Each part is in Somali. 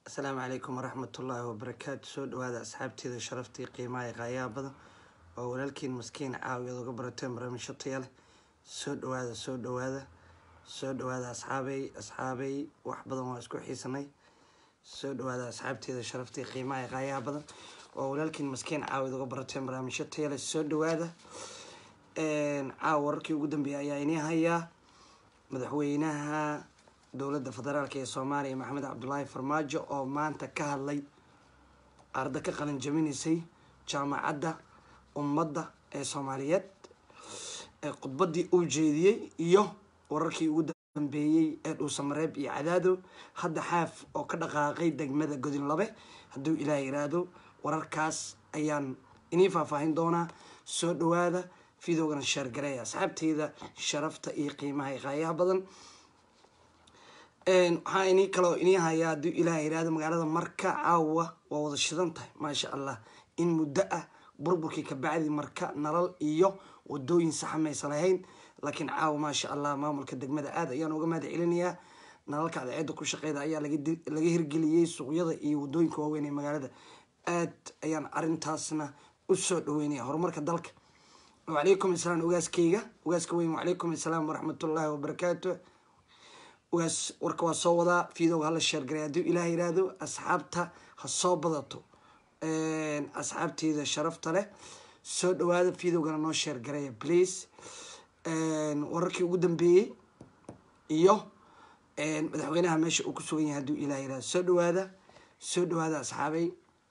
السلام عليكم ورحمة الله وبركاته. سود وهذا أصحابتي إذا شرفتي قيمة غيابة ولكن مسكين عاوي ذو قبر تمر من شطيله. سود وهذا أصحابي وحبض ما أسكو حيسني. سود وهذا أصحابتي إذا شرفتي قيمة غيابة ولكن مسكين عاوي ذو قبر تمر من شطيله. سود وهذا عاورك يقدم بأييني هيا مدحوينها dowladda federaalka ee Soomaaliya Maxamed Cabdullaahi Farmaajo oo maanta ka hadlay arday ka qalin jabinaysay jaamacadda ummadda ee Soomaaliyeed ee khudbadii uu jeediyay iyo wararkii ugu dambeeyay ee Dhuusamareeb iyo Cadaado hadda xaaf oo ka dhaqaaqay degmada Godinlabe hadduu Ilaahay yiraahdo wararkaas ayaan inii faahfaahin doonaa. soo dhawaada fiidowgan share gareeya asxaabteyda sharafta iyo qiimaha qaayaha badan. waxaa inii kaloo inii hayaa hadduu Ilaahay yiraahdo magaalada Marka caawa waa wada shidan tahay maasha Allah in muddo ah burburkii ka bacdi Marka nalal iyo wadooyin sax maysan lahayn laakiin caawa maasha Allah maamulka degmada aad ayaan uga mahad celinayaa. nalalka cadceedda ku shaqeeyda ayaa laga hirgeliyay suuqyada iyo wadooyinka waaweyn ee magaalada aad ayaan arintaasna u soo dhaweynaya horumarka dalka. وعليكم السلام وغاسكا وين وعليكم السلام ورحمة الله وبركاته. warka waa soo wada fiidowga hala share gareeyo hadduu Ilaahay yiraahdo asxaabta ha soo badato asxaabteeda sharafta leh soo dhawaada fiidowgana noo share gareeyo please. wararkii ugu dambeeyay iyo madaxweynaha meesha uu ku sugan yahay hadduu Ilaahay yiraahdo soo dhawaada asxaabay.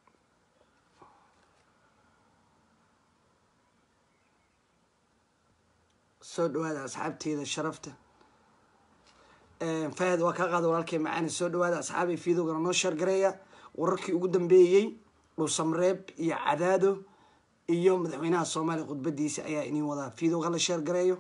soo dhawaada asxaabteeda sharafta فهد وكاقاد ولكن معانا سود وهذا أصحابي في ذوق النشر قرية وركي وقدم بيجي وصمرب يعداده يوم مدحوينها الصومالي قد بدي سأيا إني وضع في ذوق النشر قرية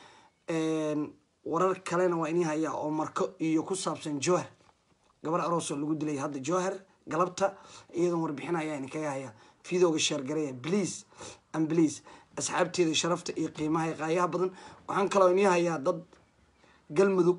ورك كلنا وإني هيا أو مركو يكسب سن جوهر قبل أرسل اللي قد لي هذا جوهر قلبته أيضا مربحنا يعني كيا هيا في ذوق الشر قرية بليز أم بليز أصحابتي إذا شرفت قيمها غاية بدن وعن كلا إني هيا ضد قلمذوق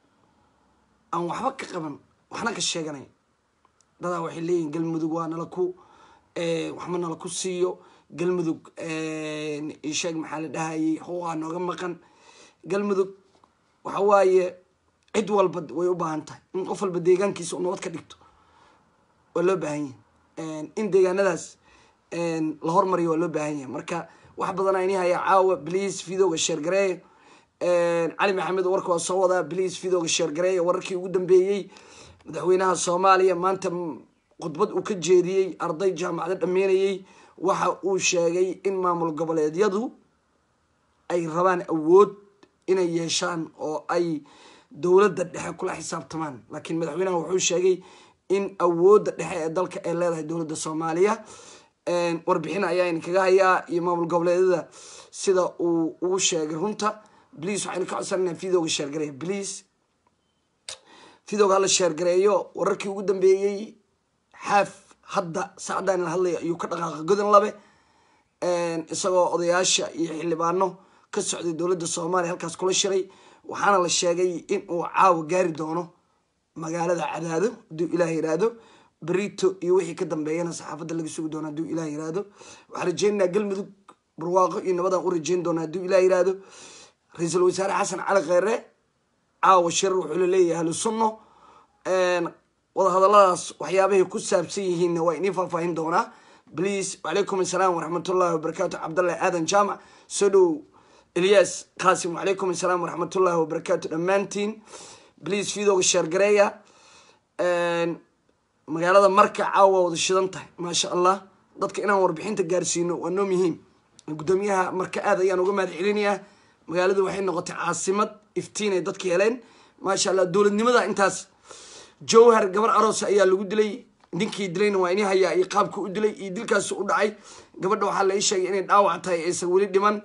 aan waxba ka qaban waxna ka sheeganay dada waxay leeyihiin galmudug waa nala ku waxma nala ku siiyo galmudug sheeg maxaa la dhahayay waa nooga maqan galmudug waxa waaye cid walba way u baahan tahay in qof walba deegaankiisa uu nabad ka dhigto waa loo baahan yahay in deegaanadaas la hormariyo waa loo baahan yahay marka wax badan ayni haya caawa please fiidowga share gareeyo. علي محمد وركو صودا بليز في ذوق الشرقرية وركي وقدم بيجي مدحوينها الصومالية ما أنت قطبت وكجيدي أرضي جامعة الأميرية وحا وشاقي إن مامل قبل يديدو أي ربان أود إن يشان أو أي دولة دحية كل حساب تمام لكن مدحوينها وحوش شاقي إن أود دحية دلك إلا دولة الصومالية وربحنا أيان كجاية إمام قبل يدا سيدا وشاقي هنتا بليز waxaan ka codsanaa fiidowga share gareeyo بليز fiidowga la share gareeyo wararkii ugu dambeeyay xaaf hadda saacadaan la hadlay ayuu ka dhaqaaqay Godinlabe isagoo odayaasha iyo xildhibaano ka socday dowladda Soomaaliya halkaas kula shiray waxaana la sheegay in uu caaw gaari doono magaalada Cadaado hadduu Ilaahay yiraahdo بريتو iyo wixii ka dambeeyana saxaafadda laga sugi doono hadduu Ilaahay yiraahdo waxaan rajeynayaa galmudug barwaaqo iyo nabad aan u rajeyn doonaa hadduu Ilaahay yiraahdo. رئيس الوزراء حسن علي خيره عاو الشر وحلو ليه أهل السنة وهذا الله وحيابه كسب سيهن وإني فاهم دونا بليز. وعليكم السلام ورحمة الله وبركاته عبد الله آدم جامع سدو إلياس قاسم وعليكم السلام ورحمة الله وبركاته أمانتين بليز في ذوق الشرقرية مقالة مركع عاو وذشدنته ما شاء الله ضدك إنا وربحين تجارسينه وإنه مهم قداميها مركع هذا يعني وجمع العلنية magaaladu waxay noqotay caasimad iftiin ay dadka heleen ma sha Allah dawladnimada intaas jowhar gabar aroos ayaa lagu dilay ninkii dilayna waa inay hayaa ay qaabku u dilay iyo dilkaas u dhacay gabadha waxa la sheegay inay dhaawac tahay aysan wali dhiman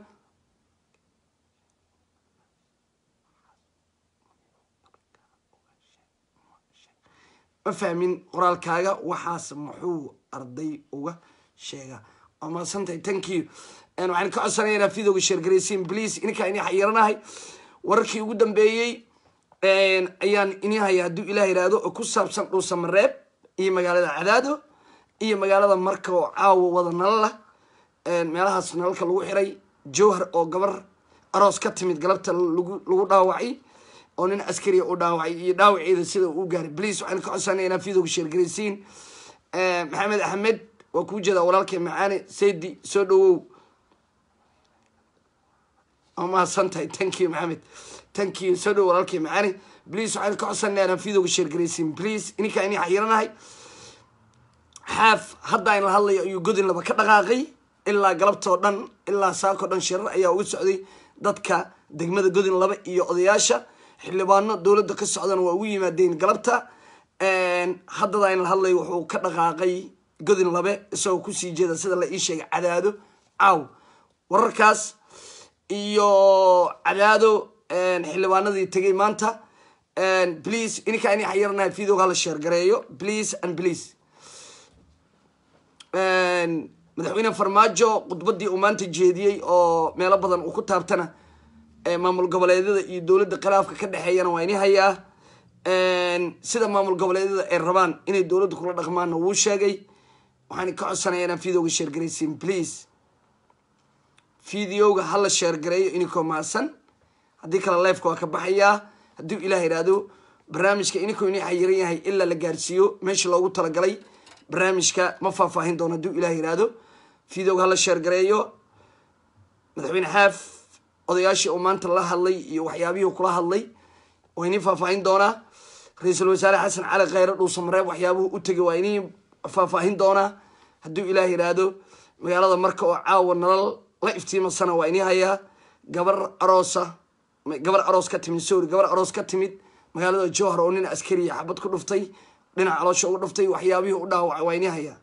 ma fahmin qoraalkaaga waxaas muxuu arday uga sheega ama santay thank you أنا وعن كأسرة أنا في ذوق الشرقريسين بليز إنك إني حيرناهي وركي وقدم بيجي أيان إني هيا دو إلهي رادو أكسب سمرب iyo magaalada cadaado iyo magaalada marka oo caawa wada nalala meelahaas nalalka lagu xiray jowhar oo gabar aroos ka timid galabta lagu dhaawacay oo nin askari u dhaawacay iyo dhaawaceeda sida uu gaaray please waxaan ka codsanay inaad fiidowga sheergaraysiin maxamed axmed waa kuu jeedaa walaalkay macaane saydi soo dhawow mahadsantahay thank you maxamed thank you soo dhawow walaalkay macaane please waxaan ka codsanay inaad fiidowga sheergaraysiin please ininkaa inii xayiranahay xaaf hadda ayna hadlayo ayuu godin laba ka dhaqaaqay ilaa galabtoo dhan ilaa saakoo dhan shirar ayaa uga socday dadka degmada godin laba iyo odayaasha xildhibaano dowladda ka socdana waa ugu yimaadeen galabta haddada ayna hadlayo wuxuu ka dhaqaaqay godin labe isagoo kusii jeeda sida la ii sheegay cadaado caaw wararkaas iyo cadaado xildhibaanadii tegay maanta please ininkaa inay xayiranahay videoga hala sheergareeyo please and please madaxweyne farmaajo khudbadii uu maanta jeediyey oo meelo badan uu ku taabtana maamul goboleedyada iyo dowladda khilaafka ka dhexeeyana waa ini hayaa sida maamul goboleedyada ay rabaan inay dowladda kula dhaqmaanna wuu sheegay waxaan ka codsanaya inaan videoga sheergaraysiin please videoga hala sheergareeyo inikoo maasan haddii kale lifeka waa ka baxayaa hadduu ilaah yidhaahdo barnaamijka inikoo inii xayiran yahay ilaa la gaarsiiyo meesha loogu talagalay barnaamijka ma faahfaahin doono hadduu ilaah yidhaahdo videoga hala sheergareeyo madaxweyne xaaf odayaashii uu maanta la hadlay iyo waxyaabihii kula hadlay waa inii faahfaahin doonaa ra-iisul wasaare xasan cali khayre dhuusamareeb waxyaabuhu u tegay waa inii faahfaahin doonaa hadduu ilaah yidhaahdo magaalada marka oo caawa nalal la iftiimasana waa inii hayaa gabar aroos ka timid gabar aroos ka timid magaalada jowhar oo nin askariya xabad ku dhuftay dhinaca caloosha uga dhuftay waxyaabihii u dhaawacay waa inii hayaa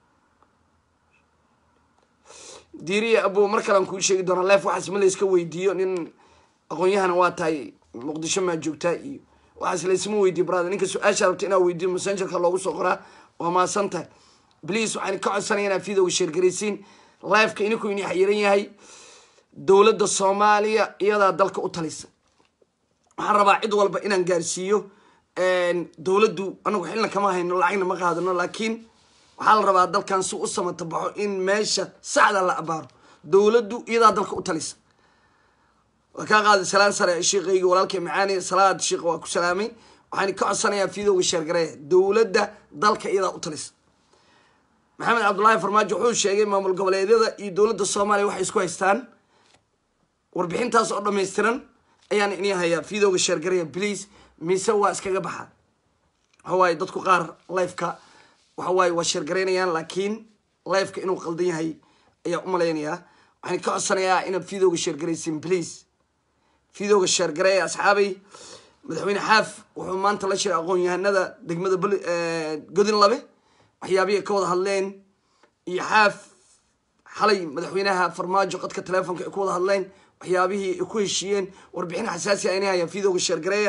diiriya abo mar kalean kuu sheegi doonaa leef waxaas ma layska weydiiyo nin aqoon-yahana waa tahay muqdisho maa joogtaa iyo waxaas laysma weydiiyo brother ninka su-aasha rabta inaa weydiiyo messengerka loogu soo qoraa waa maasan tahay please waxaan ka codsanaya inaad videoga sheergaraysiin lifeka ininkuu inii xayiran yahay dowladda soomaaliya iyadaa dalka u talisa waxaan rabaa cid walba inaan gaarsiiyo dowladdu anagu xilna kama hayno lacagna ma qaadano laakiin waxaa la rabaa dalkan si u samata baxo in meesha saxda la abaaro dowladdu iyadaa dalka u talisa waa kaa qaaday salaan sare sheekayga walaalkay macaani salaad sheekh waa ku salaamay waxaan ka codsanayaa videoga sheergareeya dowladda dalka iyadaa u talisa maxamed cabdullaahi farmaajo wuxuu sheegay maamul goboleedyada iyo dowladda soomaaliya waxay isku haystaan warbixintaas oo dhammaystiran ayaan inii hayaa videoga sheergareeya please mise waa iskaga baxa waxawaaye dadku qaar lifeka waxawaaye waa sheergaraynayaan laakiin lifeka inuu qaldan yahay ayaa u malaynayaa waxaan ka codsanayaa inaad videoga sheergaraysiin please videoga sheergareeya asxaabay madaxweyne xaaf wuxuu maanta la shiray aqoon-yahanada degmada godin labe waxyaabihii ka wada hadleen iyo xaaf xalay madaxweynaha farmaajo qadka telefonka ay ku wada hadleen waxyaabihii ay ku heshiiyeen warbixin xasaasi ayna hayaan videoga sheergareeya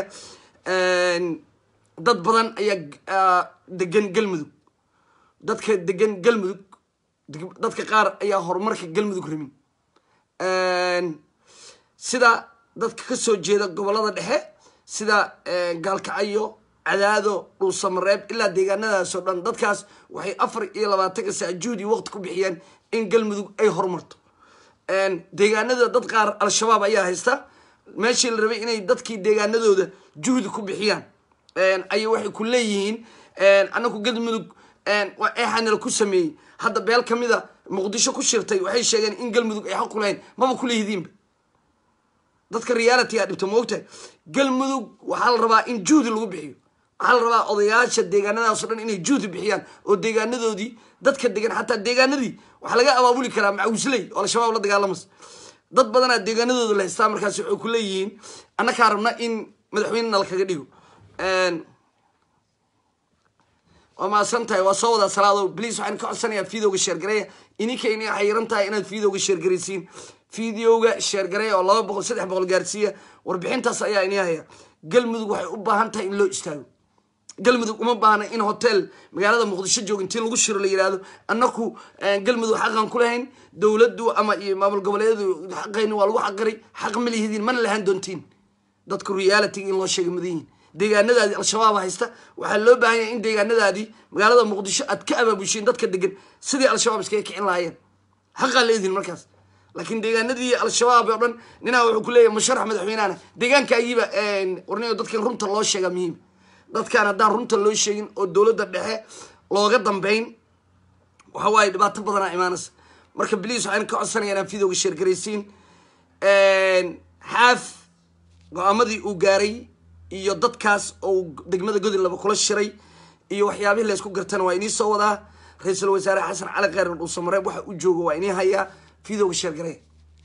dad badan ayaa degan galmudug dadka degan galmudug dadka qaar ayaa horumarka galmudug ramin sida dadka ka soo jeeda gobolada dhexe sida gaalkacyo cadaado dhuusamareeb ilaa deegaanadaasoo dhan dadkaas waxay 24 saac juhdi waqti ku bixiyeen in galmudug ay horumarto deegaanada dad qaar al-shabaab ayaa haysta meeshii la rabay inay dadkii deegaanadooda juhdi ku bixiyaan ayay waxay ku leeyihiin anagu galmudug eexanala ku sameeyey hadda beel ka mida muqdisho ku shirtay waxay sheegeen in galmudug ay xaq ku lahayn maba ku leeyihiinba dadka reality a dhibta moogtahay galmudug waxaa la rabaa in juhdi lagu bixiyo waxaa la rabaa odayaasha deegaanadaasoo dhan inay juhdi bixiyaan oo deegaanadoodii dadka degan xataa deegaanadii waxaa laga abaabuli karaa macawisley oo al-shabaab la dagaalamas dad badanaa deegaanadooda la haystaa markaas waxay ku leeyihiin annakaa rabna in madaxweyne nala kaga dhigo waa maasan tahay waa soo wadaa salaado please waxaan ka codsanayaa videoga sheergareeya ininka inay xayiran tahay inaad videoga sheergaraysiin videoga sheergareeya oo 200 300 gaarsiiya warbixintaas ayaa inii haya galmudug waxay u baahan tahay in loo istaago galmudug uma baahna in hotel magaalada muqdisho joogintii lagu shiro la yiraahdo annaku galmudug xaqan ku lahayn dowladdu ama maamul goboleedyadu xaqayna waa lagu xaqiray xaq ma lihidin mana lahan doontiin dadku reality in loo sheego madiin deegaanadaadii al-shabaab haysta waxaa loo baahan yahay in deegaanadaadii magaalada muqdisho aad ka abaabushiin dadka degan sidii al-shabaab iskaga kicin lahaayeen xaqaa leedihin markaas laakiin deegaanadii al-shabaab oo dhan ninaa wuxuu ku leeyahay musharax madaxweynahana deegaanka ayiba warnayo dadkan runta loo sheega muhiim dadkaan haddaan runta loo sheegin oo dowladda dhexe looga dambeyn waxa waaye dhibaato badanaa imaanaysa marka bliis waxaan ka codsanaya inaan videoga sheergaraysiin xaaf go-aamadii uu gaaray iyo dadkaas oo degmada godin laba kula shiray iyo waxyaabihii la isku gartana waa inii soo wadaa ra-iisul wasaare xasan cali kheyr dhuusamareeb waxa u jooga waa inii hayaa videoga sheergaray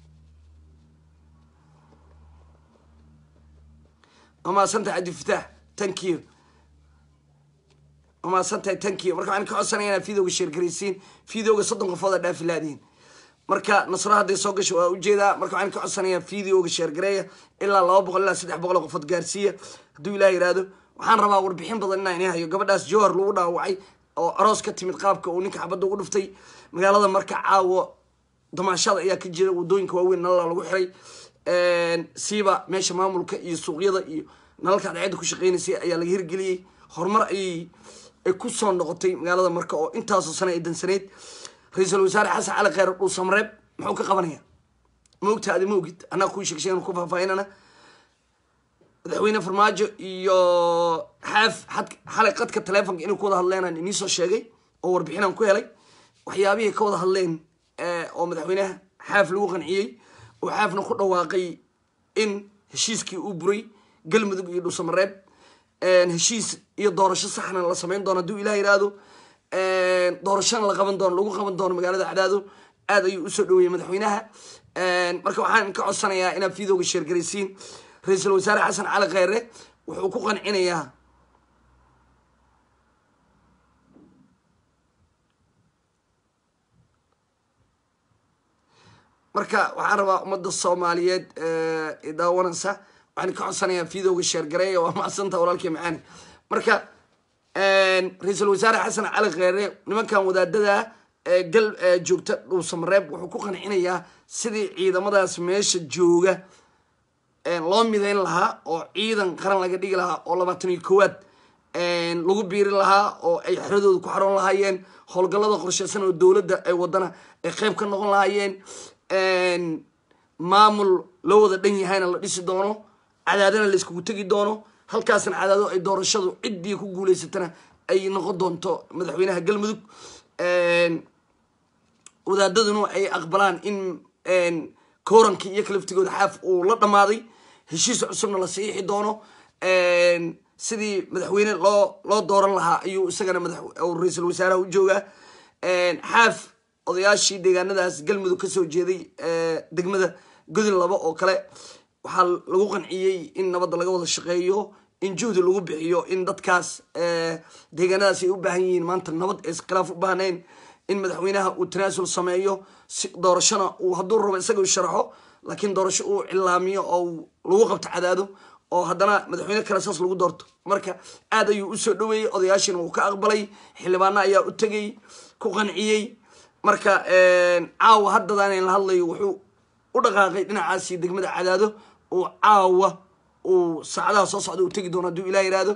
amaasanta cabdi fataax thank you amaasanta thank you marka waxaan ka codsanaya inaad videoga sheergaraysiin videoga 30 qofood aad dhaafi laadiin marka nasra hadday soo gasho waa ujeedaa marka waxaan ka codsanayaa videoga sheergareeya ilaa 200 ilaa 300 qofood gaarsiiya hadduu ilaah yiraahdo waxaan rabaa warbixin badan inaan inay hayo gabadhaas jowhar lagu dhaawacay oo aroos ka timid qaabka uu ninka xabadda ugu dhuftay magaalada marka caawo damaashada ayaa ka jira wadooyinka waaweyn nalal lagu xiray siiba meesha maamulka iyo suuqyada iyo nalalka cadceedda ku shaqeynaysay ayaa laga hirgeliyey horumar ay ku soo noqotay magaalada marka oo intaasoo sano ay dansaneyd ra-iisul wasaare xasan cali kheyr dhuusamareeb muxuu ka qabanayaa maogta adi maogid annaga kuu sheegsheeganu ku faahfaahinana madaxweyne farmaajo iyo xaaf xalay qadka taleefonka inay ku wada hadleenaan inii soo sheegay oo warbixinaan ku helay waxyaabihii ka wada hadleen oo madaxweynaha xaaf lagu qanciyey oo xaafna ku dhawaaqay in heshiiskii uu buray galmudug iyo dhuusamareeb heshiis iyo doorasho saxna la samayn doono hadduu ilaah yiraahdo doorashana la qaban doono lagu qaban doono magaalada cadaado aad ayuu usoo dhaweeyey madaxweynaha marka waxaan ka codsanayaa inaad videoga sheergaraysiin ra-iisul wasaare xasan cali kheyre wuxuu ku qancinayaa marka waxaan rabaa ummadda soomaaliyeed daawanaysa waxaan ka codsanayaa videoga sheergareeya waa macsanta walaalkii macaani marka ra-iisul wasaare xasan cali kheyre nimankan wadaadada gal joogta dhuusamareeb wuxuu ku qancinayaa sidii ciidamadaas meesha jooga loo midayn lahaa oo ciidan qaran laga dhigi lahaa oo 21aad lagu biiri lahaa oo ay xeradooda ku xaroon lahaayeen howlgallada qorsheysan oo dowladda ay wadana ay qayb ka noqon lahaayeen maamul loo wada dhan yahayna la dhisi doono cadaadana la iskugu tegi doono halkaasna cadaado ay doorashadu ciddii ku guuleysatana ay noqon doonto madaxweynaha galmudug wadaadaduna ay aqbalaan in koorankii iyo kalaftigooda xaaf uu la dhammaaday heshiis cusubna la saxiixi doono sidii madaxweyne loo dooran lahaa ayuu isagana ra-iisul wasaaraha u joogaa xaaf odayaashii deegaanadaas galmudug kasoo jeeday degmada godin laba oo kale waxaa lagu qanciyey in nabadda laga wada shaqeeyo in juhdi lagu bixiyo in dadkaas deegaanadaas ay u baahan yihiin maanta nabad ay iskhilaaf u baahnayn in madaxweynaha uu tanaasul sameeyo si doorashona uu hadduu rabo isaga sharaxo laakiin doorasho uu cilaamiyo oo lagu qabto cadaado oo haddana madaxweyne kale saas lagu doorto marka aad ayuu usoo dhaweeyey odayaashiina wuu ka aqbalay xildhibaano ayaa u tegey ku qanciyey marka caawa haddadaan in la hadlayo wuxuu u dhaqaaqay dhinacaasi degmada cadaado oo caawa uu saacadaha soo socda uu tegi doono hadduu ilaah yiraahdo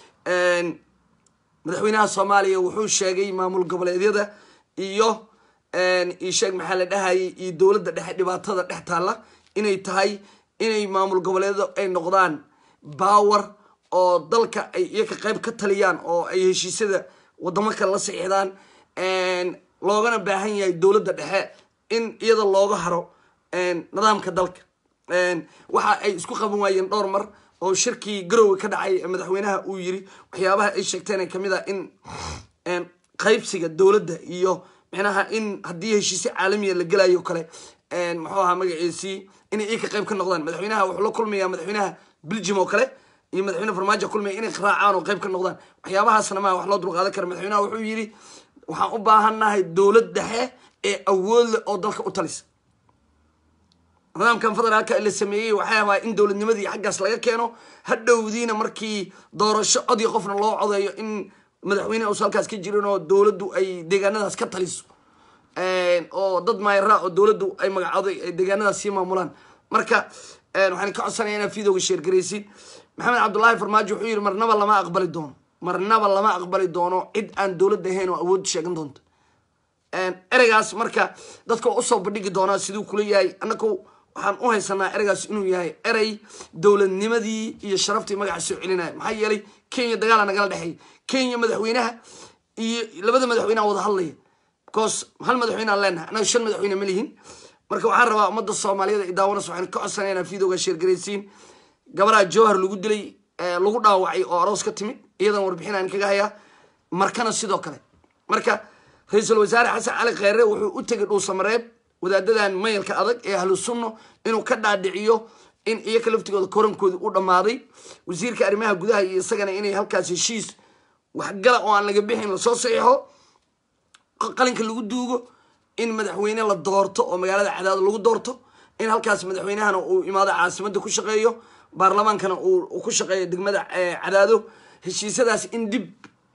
madaxweynaha soomaaliya wuxuu sheegay maamul goboleedyada iyo sheeg maxaa la dhahayay iyo dowladda dhexe dhibaatada dhex taalla inay tahay inay maamul goboleedyada ay noqdaan baawar oo dalka ay iyaga qayb ka taliyaan oo ay heshiisyada wadamo kale la saxiixdaan loogana baahan yahay dowladda dhexe in iyada looga haro nidaamka dalka waxa ay isku qaban waayeen dhowr mar oo shirkii garowga ka dhacay madaxweynaha uu yiri waxyaabaha ay sheegteen ay kamid ah in qaybsiga dowladda iyo macnaha in haddii heshiisyo caalamiya la gelayo kale muxuu ahaa magaciisii inay iyaga qayb ka noqdaan madaxweynaha wuxuu la kulmayaa madaxweynaha belgium oo kale iyo madaxweyne farmaajo kulmaya inay raacaan oo qayb ka noqdaan waxyaabahaasna maaha wax loo dulqaadan kara madaxweynaha wuxuu yiri waxaan u baahannahay dowlad dhexe ee awood leh oo dalka u talisa nidaamkan federaalka la sameeyey waxay ahaa in dowladnimadii xaggaas laga keeno hadhowdiina markii doorasho cod iyo qofna loo codeeyo in madaxweyne uusan halkaas ka jirin oo dowladdu ay deegaanadaas ka taliso oo dad maayara oo dowladdu ay magacooday ay deegaanadaas sii maamulaan marka waxaan ka codsanayaa inaad videoga sheergaraysid محمد عبد الله فرماجو حير مرنبا لما أقبل الدون مرنبا لما أقبل الدون عد أن دولة دهين وأود شيء دونت ereygaas marka dadka u soo bandhigi doona sidoo kula yahay anako waxaan u haysanaa ereygaas inuu yahay erey dawladnimadii iyo sharaftii magaca soo celinay maxay yeelay Kenya dagaal naga dhaxay Kenya madaxweynaha iyo labada madaxweynaha wada hadlay because hal madaxweynaha leenahay anaga shan madaxweyne malihin marka waxaan rabaa ummadda Soomaaliyeed ay daawanayso waxaan ka codsanayna fiidooga share gareysiin gabadha Jowhar lagu dilay lagu dhaawacay oo aroos ka timid iyadan warbixinaan kaga haya markana sidoo kale marka رئيسل وزراء حسن علي خيره وحو أتجد وسمراب وده ده مايل كأذك أهل السنة إنه كده دعيه إن يكلفت كذا كورن كذا وده ماضي وزير كريمها جودها يسجن إني هالكاس الشيس وحجلا وأنا جبهن لصوصيحه قالين كل جدوجو إن مدحوينه للدارته ومجال العداد اللي دارته إن هالكاس مدحوينه أنا وإمادة عاصمة كل شقيه برلمان كانوا وكل شقيه دق مدح عداده الشيس هذا إن دب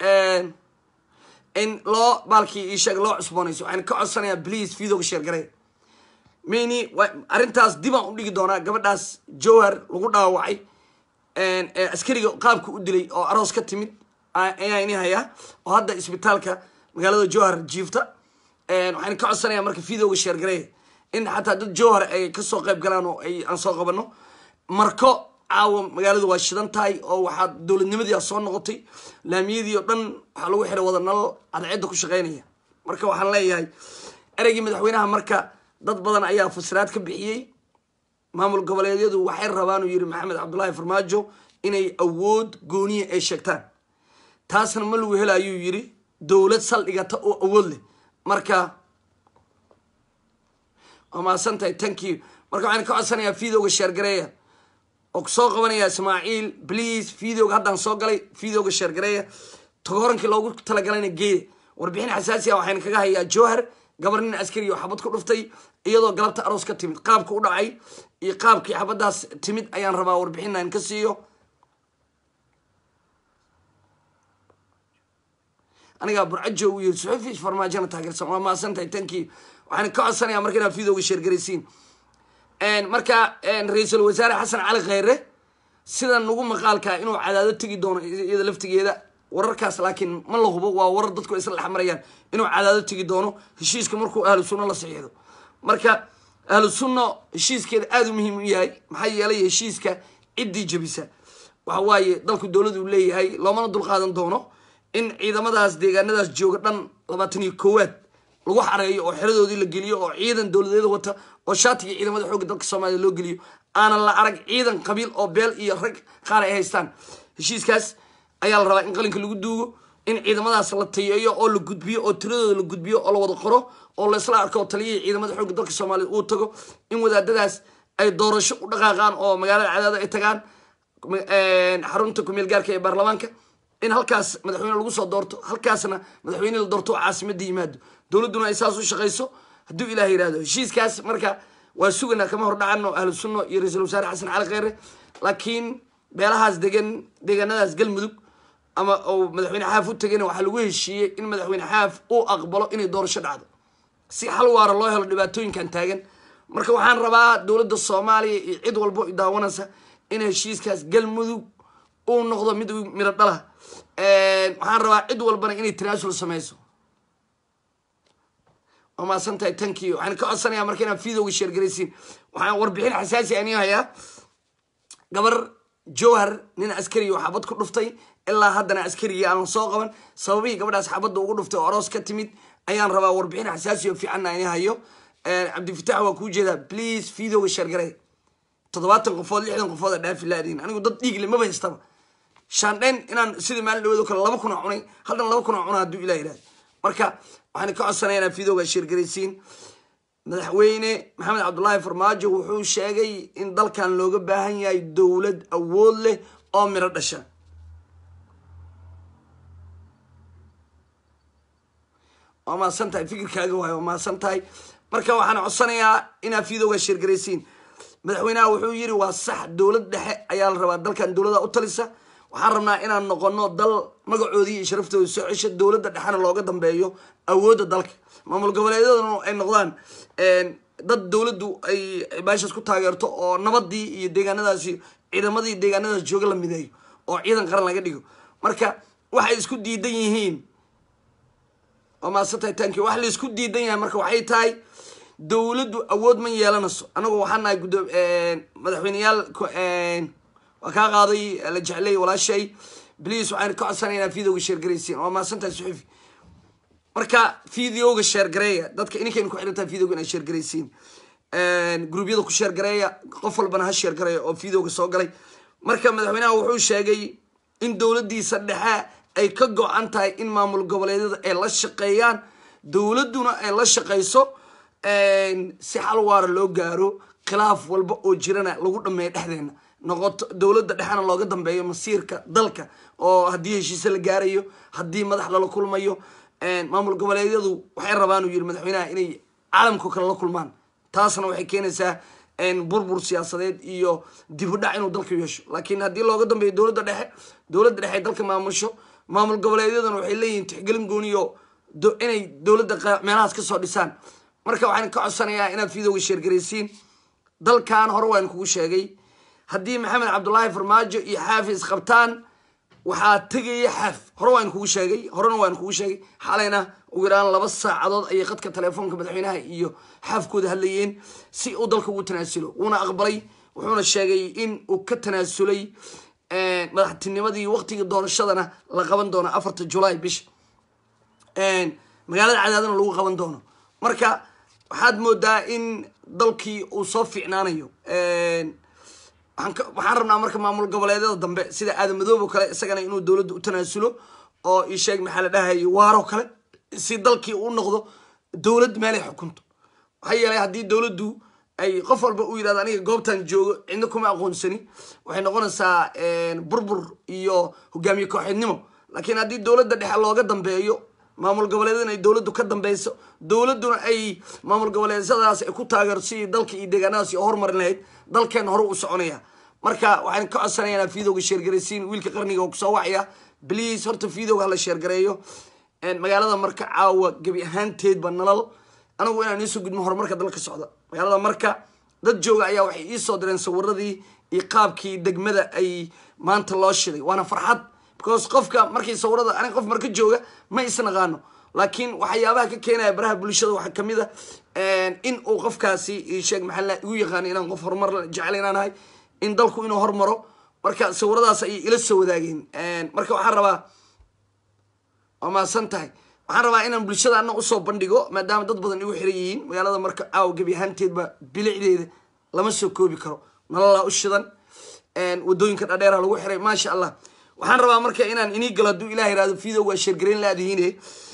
إن لا بالكي إيشك لا عصبانيس وعن كأصلا بليز في ذوق الشيء قريب ميني وأرنتاس ديما أقولك دونا قبل ناس جوهر لقطة وعي إن أسكري قابك أدري أو أراس كتمين يعني هيا وهذا إسبيتالك مقالة جوهر جيفتا إن وعن كأصلا مركب في ذوق الشيء قريب إن حتى دد جوهر أي كسوق قبل قلانو أي أنساق قبلنو مركو عاو مقالة واشدان تاي أو واحد دول النمدي أصلا نغطي لاميدي ودن حلو حلو وضع النال على عدة كل شغينية مركا وحنا ليه هاي أرجع مدحوينها مركا ضد بدن أيها فسرات كبيعي مامل قبل يدو وحير ربانو يري محمد عبد الله فرماجو إني أود جونية الشكتان تاسن ملو هلا يري دولة سلقة أول لي مركا وما سنتي تانكيو مركا عن كأسنا يفيدو الشرقية وكسوق وانا يا اسماعيل بليز فيديو هذا نسوق لي فيديو الشرقية تقارن كلاوجو تلاقينا الجي وربحين حساسية وحين كجاه يا جوهر قبرنا عسكري وحبط كل رفتي يلا قلبت أروس كتيمت قاب كودا عي يقاب كي حبط داس تيمت أيان ربا وربحين نكسيو أنا قابر عجو ويرسل فيش فرماجنا تاجر سما ما سنتي تنكي وحين كأصلا يا مركنا فيديو الشرقيين إن مركا إن رئيس الوزراء حسن علي غيره سيدا نقول مقالك إنه عدالة تجي دون إذا لفت كذا وركاس لكن ما الله هو وردتكم إسرائيل الحمريان إنه عدالة تجي دونه الشيء كمركو أهل السنة الله صحيح مركا أهل السنة الشيء كذا هذا مهم وياي محي عليه الشيء كعدي جبسة وهواي ضلك الدولة وليه هاي لو ما ندل قادم دونه إن إذا ما داس ديجا نداس جوجتن لباتني كوات lagu xareeyo oo xiradoodii la geliyo oo ciidan dawladeed wata oo shaatiga ciidamada xoog dalka Soomaaliya loo geliyo aan la arag ciidan qabiil oo beel iyo rag qaar ay haystaan heshiiskaas ayaa la rabaa in qalinka lagu duugo in ciidamadaas la tayeeyo oo la gudbiyo oo tiradooda la gudbiyo oo la wada qoro oo la isla arko taliye ciidamada xoog dalka Soomaaliya uu tago in wadaadadaas ay doorasho u dhaqaaqaan oo magaalada Cadaadad ay tagaan xarunta ku meel gaarka ee baarlamaanka in halkaas madaxweyne lagu soo doorto halkaasna madaxweyne la doorto caasimadda yimaado dawladuna ay saas u shaqeyso haduu ilaahay yiraahdo heshiiskaas marka waa sugana kama hor dhacano ahlu sunno iyo ra'iisul wasaare xasan cali khayre laakiin beelahaas deegaanadaas galmudug ama oo madaxweyne xaaf u tagayna waxa lagu heshiiyay in madaxweyne xaaf uu aqbalo inay doorasho dhacdo si xal waara loo helo dhibaatooyinkan taagan marka waxaan rabaa dawladda Soomaaliya iyo cid walba oo daawanaysa in heshiiskaas galmudug uu noqdo mid miro dhalaha waxaan rabaa cid walbana inay tanaasul sameeyso وما سنتي تنكيو أنا كأصلا يا مركنا فيديو الشير جريسين وأنا وربحين حساسي أني هيا قبر جوهر نين عسكري وحبط كل رفتي إلا هذا أنا عسكري أنا صاغبا صوبي قبل أصحاب وقول رفتي وراس كتميت أيان ربا وربحين حساسي وفي عنا أني هيو عبد الفتاح وكوجي ذا بليز فيديو الشير جري تضبط القفاض اللي عندهم قفاض ده في اللادين أنا قلت ضد يجي ما بيستوى شانين إن سيد مال اللي ذكر الله ما كنا عني هذا الله كنا عنا دو إلى إله مركا waxaan ka codsanaynaa fiidowga shirgareysiin madaxweyne maxamed cabdullaahi farmaajo wuxuu sheegay in dalkan looga baahan yahay dawlad awood leh oo miro dhasha وما سنتي فكر كاجوا وما سنتي مركا وحنا عصنايا إن في ذوق الشرقيين مدحوينا وحويري والصح دولة ده عيال ربا دل كان دولة أطلسة وحرمنا إن النقطة دل مقعودي شرفته وسعيش الدولة ده حنا لو قدم بيو أود دلك ما ملقوا ولا يدرون النقطان dad dowladdu ay meeshaas ku taageerto oo nabadii iyo deegaanadaasi ciidamadii deegaanadaas jooga la mideeyo oo ciidan qaran laga dhigo marka waxay isku diidan yihiin oo maasatay taanki wax la isku diidan yahay marka waxay tahay dowladdu awood ma yeelanayso anagu waxaan nahay madaxweynayaal waa kaa qaaday la jeclay walaashay please waxaan ka codsanaynaa videoga share garaysiin oo maasantahay suxufi marka videoga share gareeya dadka ininka ku xirantaa videoga inay share garaysiin gruubyada ku share gareeya qof walbana ha share gareeya oo videoga soo galay marka madaxweynaha wuxuu sheegay in dowladdiisa dhexe ay ka go'an tahay in maamul goboleedyada ay la shaqeeyaan dowladduna ay la shaqeyso si xal waara loo gaaro khilaaf walba oo jirana lagu dhameeyo dhexdeena noqoto dowladda dhexana looga dambeeyo masiirka dalka oo haddii heshiise la gaarayo haddii madax lala kulmayo maamul goboleedyadu waxay rabaan uu yiri madaxweynaha inay caalamka kale la kulmaan taasna waxay keenaysaa burbur siyaasadeed iyo dib u dhac inuu dalka yeesho laakiin haddii looga dambeeyo dowladda dhexe dalka maamusho maamul goboleedyaduna waxay leeyihiin tixgelin gooniyo inay dowladda meelahaas ka soo dhisaan marka waxaan ka codsanayaa inaad videoga share garaysiin dalkan hore waan kugu sheegay haddii maxamed cabdullaahi farmaajo iyo xaafis qabtaan waxaa tegaya xaaf hore waan kugu sheegay horena waan kugu sheegay xalayna ugu yaraan 2 saacadood ayay qadka telefoonka madaxweynaha iyo xaafkooda hadlayeen si uu dalka ugu tanaasulo wuuna aqbalay wuxuuna sheegay in uu ka tanaasulay madaxtinimadii waqtiga doorashadana la qaban doono 4 July bish magaalada Cadaadana lagu qaban doono marka waxaad moodaa in dalkii uu soo fiicnaanayo waxaan rabnaa marka maamul goboleedyada dambe sida Aadan Madoobe kale isagana inuu dowladda u tanaasulo oo ii sheeg maxaa la dhahay waaro kale si dalkii uu noqdo dowlad meel ay xukunto waxa yeelay haddii dowladdu ay qof walba u yiraahdo aniga goobtan joogo cidna kuma aqoonsani waxay noqonaysaa burbur iyo hogaamiye kooxeednimo laakiin haddii dowladda dhexe looga dambeeyo maamul goboleedyada ay dowladdu ka dambayso dowladduna ay maamul goboleedyadaas ay ku taageerto si dalka iyo deegaanadaas oo horumarin lahayd dalkeen hore u soconaya marka waxaan ka codsanayaa videoga share garaysiin wiilka qarniga oo ku soo wacaya please horta videoga la share gareeyo magaalada marka caawa gabi ahaanteed ba nalal anagu inaan isoo gudmo horumarka dalka socda magaalada marka dad jooga ayaa waxay ii soo direen sawiradii iyo qaabkii degmada ay maanta loo shiday waana farxad because qofka markii sawirada aniga qof marka jooga ma isnaqaano laakiin waxyaabaha ka keenaya baraha bulshada waxa kamid ah in uu qofkaasi sheeg maxaa la igu yaqaan inaan qof horumar jecel inaan ahay in dalku inuu horumaro marka sawiradaas ay ila soo wadaageen marka waxaan rabaa ama santahay waxaan rabaa inaan bulshada anna u soo bandhigo maadaama dad badan igu xiran yihiin magaalada marka aaw gabi ahaanteedba bilicdeeda lama soo koobi karo nolol u shidan wadooyinka dhaadheer lagu xiray maasha Allah waxaan rabaa marka inaan inii galo hadduu ilaahay raado video waa share gareyn laadihiine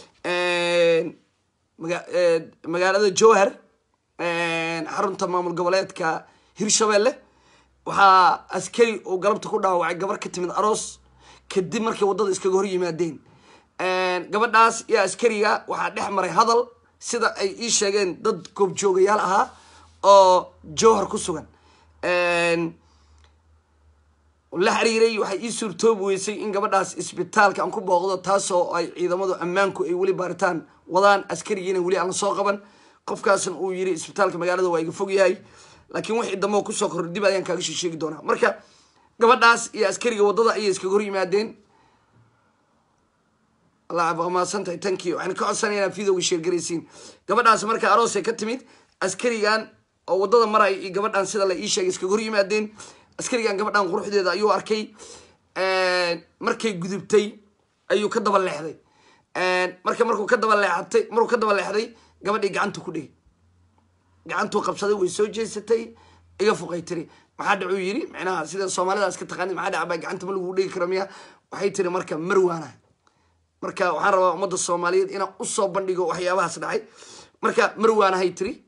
magaalada Jowhar xarunta maamul goboleedka Hirshabelle waxaa askari oo galabta ku dhaawacay gabar ka timid aroos kadib markii wadada iskaga hor yimaadeen gabadhaas iyo askariga waxaa dhex maray hadal sida ay ii sheegeen dad goob joogayaal ahaa oo Jowhar ku sugan la xiriiray waxay ii suurtoob weysay in gabadhaas isbitaalka aan ku booqdo taasoo ay ciidamadu ammaanku ay wali baaritaan wadaan askarigiina wali aan soo qaban qofkaasna uu yiri isbitaalka magaalada waa iga fog yahay laakiin wixii damo ku soo kordhib ayaan kaaga sheegi doonaa marka gabadhaas iyo askariga wadada ay iskaga hor yimaadeen Allah ma santahay tanki waxaan ka codsanayaa videoga share garaysiin gabadhaas marka aroos ay ka timid askarigan oo wadada maray iyo gabadhan sida la ii sheegay iskaga hor yimaadeen askarigan gabadhan quruxdeeda ayuu arkay markay gudubtay ayuu ka daba leexday markuu ka daba leexday gabadhii gacanta ku dhigay gacantu qabsaday way soo jeesatay iga fuqay tiri maxaa dhacuu yiri macnaha sida Soomaalida iska taqaan maxaa dhacay gacanta ma lagu dhigi karo miya waxay tiri marka marwaana marka waxaan rabaa ummadda Soomaaliyeed inaan u soo bandhigo waxyaabahaas dhacay marka marwaana hay tiri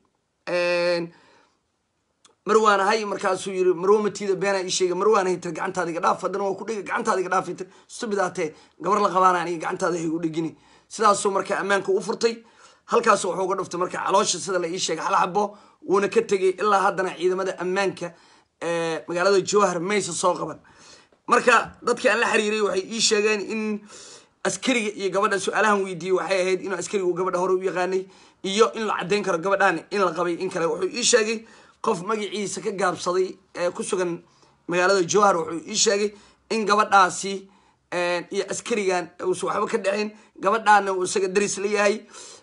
marwaana hay markaasuu yiri marwamatiida beena ii sheegay marwaana hay tiri gacantaada iga dhaaf hadana waa ku dhigay gacantaada iga dhaafay tiri subidaate gabar la qabaana aniga gacantaada ay u dhigini sidaasoo marka ammaanka u furtay halkaas wuxuu uga dhuftay marka caloosha sida la ii sheegay hal xabo wuuna ka tagay ilaa haddana ciidamada ammaanka magaalada Jowhar maysa soo qaban marka dadkii aan la xiriiray waxay ii sheegeen in askariga iyo gabadha su'aalahan weydiiyay waxay ahayd inuu askarigu gabadha hore u yaqaanay iyo in la cadeyn karo gabadhan in la qabay in kale wuxuu ii sheegay qof magaciisa ka gaabsaday ee ku sugan magaalada Jowhar wuxuu ii sheegay in gabadhaasi iyo askarigan uu waxba ka dhaceen gabadhaana uu isaga daris leeyahay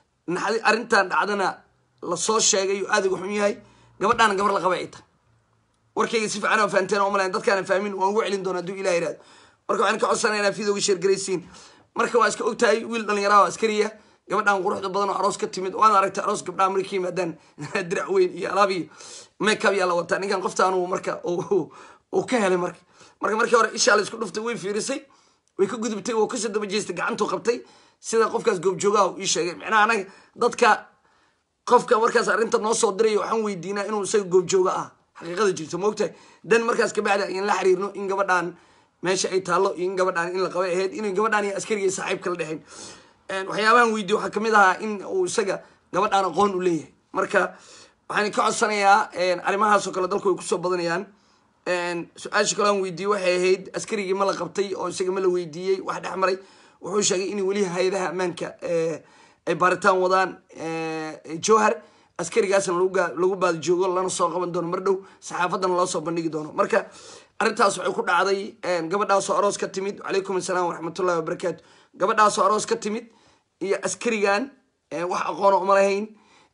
arintan dhacdana la soo sheegay oo aad ugu xun yahay gabadhaana gabar la qabay ita warkayga si fiican oo fahanteen oo maleen dadkaan fahmin waan ugu celin doonaa duu Ilaahay raad marka waxaan ka codsanaynaa fiidooga share gareysiin marka waa iska ogtahay wiil dhalinyaro ah askariya gabadhan quruxda badan oo aroos ka timid waan aragtay aroos gabdhaha markii maadaan dirac weyn iyo alaabi makeup yaa la wataa ninkan qoftaan uu marka uu ka helay markii hore isha la isku dhuftay way fiirisay way ka gudubtay oo ka soo daba jeestay gacantu qabtay sida qofkaas goob joogaa uu ii sheegay macnaha anaga dadka qofka markaas arinta noo soo diray waxaan weydiinaa inuu isaga goob jooga ah xaqiiqada jirto moogtahay dan markaas ka bacda in la xiriirno in gabadhan meesha ay taalo in gabadhan in la qabay ahayd in gabadhan iyo askariga saaxiib kala dhaxeen waxyaabahan weydiyo waxa kamid ah in uu isaga gabadhan aqoon u leeyahay marka waxaan ka codsanayaa arimahaas oo kale dalku ay ku soo badanayaan su'aasha kale aan weydiyo waxay ahayd askarigii ma la qabtay oo isaga ma la weydiiyay wax dhaxmaray wuxuu sheegay in wali hay'adaha ammaanka ay baaritaan wadaan Jowhar askarigaasna lagu baad joogo lana soo qaban doono mar dhow saxaafadana loo soo bandhigi doono marka arintaas waxay ku dhacday gabadhaas oo aroos ka timid calaykum assalaam waraxmatullaahi wabarakaatu gabadhaas oo aroos ka timid iyo askarigan wax aqoon uma lahayn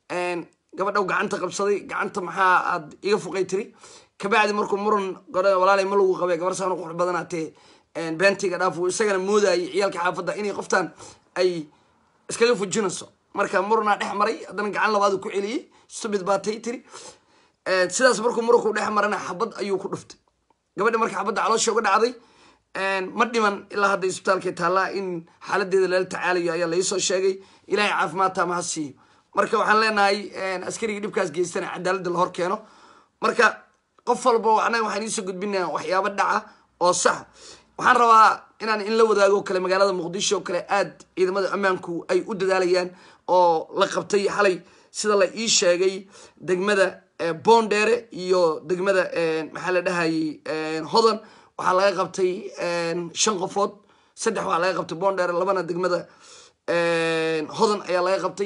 gabadha gacanta qabsaday gacanta maxaa aad iga fuqay tiri kabacdi markuu muran walaalay ma lagu qabay gabar saan qurux badanaatee beentiga dhaafo isagana moodayay ciyalka xaafadda inay qoftaan ay iskaga fujinayso marka murna dhex maray haddana gacan labaad ku celiyay stupid baatay tiri sidaas markuu muranku dhex marana xabad ayuu ku dhuftay gabadha marka xabadda caloosha uga dhacday ma dhiman ilaa hadda isbitaalka taala in xaaladeeda la tacaalayo ayaa la soo sheegay ilaahay caafimaad taama ha siiyo marka waxaan leenahay askariga dhibkaas geystana cadaaladda la hor keeno marka qof walba waxaan isoo gudbinaa waxyaabo dhaca oo sax waxaan rabaa inaan in la wadaago kale magaalada Muqdisho kale aad ciidamada ammaanku ay u dadaalayaan oo la qabtay xalay sida la ii sheegay degmada Boondere iyo degmada maxaa la dhahayay Hodan waxaa laga qabtay 5 qofood 3 waxaa laga qabtay Boondere 2na degmada Hodan ayaa laga qabtay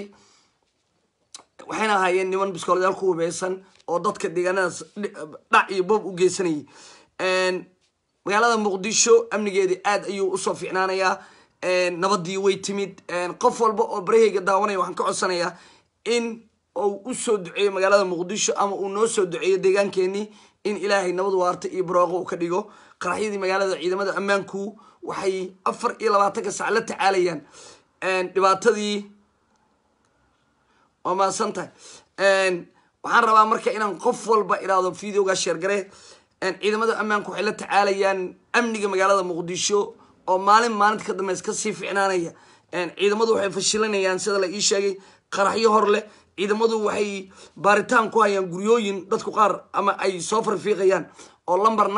waxayna ahaayeen niman biskooladaal ku hubeysan oo dadka deegaanadaas dhac iyo boob u geysanayay magaalada Muqdisho amnigeedii aad ayuu u soo fiicnaanayaa nabadii way timid qof walba oo barahayga daawanaya waxaan ka codsanayaa in uu u soo duceeyo magaalada Muqdisho ama uu noo soo duceeyo deegaankeenii in ilaahay nabad waarta iyo barwaaqo ka dhigo qaraxyadii magaalada ciidamada ammaanku waxay 24 saac la tacaalayaan dhibaatadii oo ma santahay waxaan rabaa marka inaan qof walba iraado fiidooga share garee ciidamada ammaanku waxay la tacaalayaan amniga magaalada Muqdisho oo maalinta ka dambeys ka sii fiicnaanaya ciidamadu waxay fashilanayaan sida la ii sheegay qaraxyo hor leh ciidamadu waxay baaritaan ku hayaan guryooyin dadku qaar ama ay soo farfiiqayaan oo number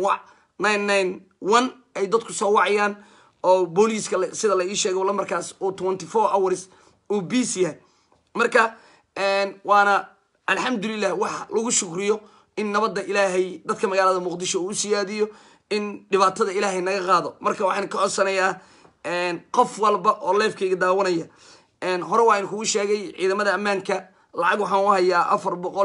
991 ay dadku soo wacayaan oo booliiska sida la ii sheegay lambarkaas oo 24 hours oo busy yahay marka waana alxamdulillah wax lagu shukriyo in nabadda ilaahay dadka magaalada Muqdisho uu siyaadiyo in dhibaatada ilaahay naga qaado marka waxaan ka codsanayaa qof walba oo leefkayga daawanaya hore waan kugu sheegay ciidamada ammaanka lacag waxaan u hayaa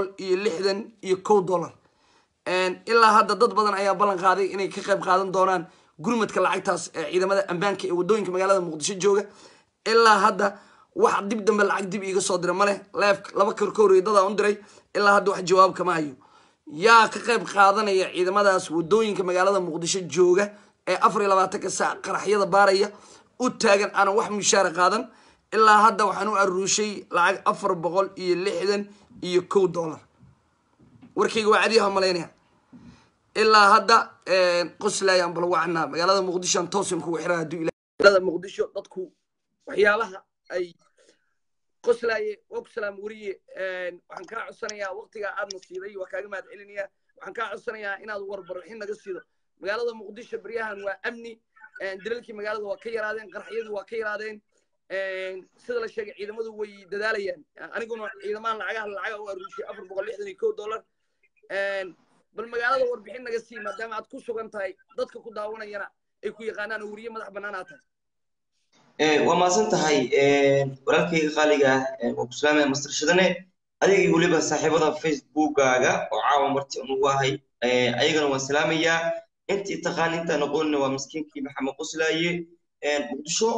$461 ilaa hadda dad badan ayaa ballan qaaday inay ka qayb qaadan doonaan gurmadka lacagtaas ciidamada ammaanka ee wadooyinka magaalada Muqdisho jooga ilaa hadda wax dib dambe lacag dib iga soo diray male leef laba korkoorey dad aan diray ilaa hadda wax jawaab kama hayo yaa ka qayb qaadanaya ciidamadaas wadooyinka magaalada Muqdisho jooga ee 24 saac qaraxyada baaraya u taagan aan wax mushaar qaadan ilaa hadda waxaan u aruushay lacag $461 warkayga waa cadiyaha maleynaya ilaa hadda qoslayaan bal wacna magaalada Muqdisho toosan ku xiraa haduu ilaa Muqdisho dadku waxyaalaha ay qoslaye waqsalaam wariye waxaan ka codsanayaa waqtiga aad nasiiday waa kaaga mahad celinayaa waxaan ka codsanayaa inaad warbixin naga siido magaalada Muqdisho bariyahan waa amni dilalkii magaalada waa ka yaraadeen qaraxyadu waa ka yaraadeen sida la sheegay ciidamadu way dadaalayaan aniguna ciidamaan lacagaha u aruushay $461 bal magaalada warbixin naga sii maadaama aad ku sugan tahay dadka ku daawanayana ay ku yaqaanaan wariye madax banaanaa tahay waa mahadsan tahay walaalkayga qaaliga ah waa ku salaamaya master shadane adigii weliba saaxiibada facebookaaga oo caawa marti unugu ahay ayagana waan salaamayaa intii taqaan intaan aqoonina waa miskiinkii maxamed qoslaaye muqdisho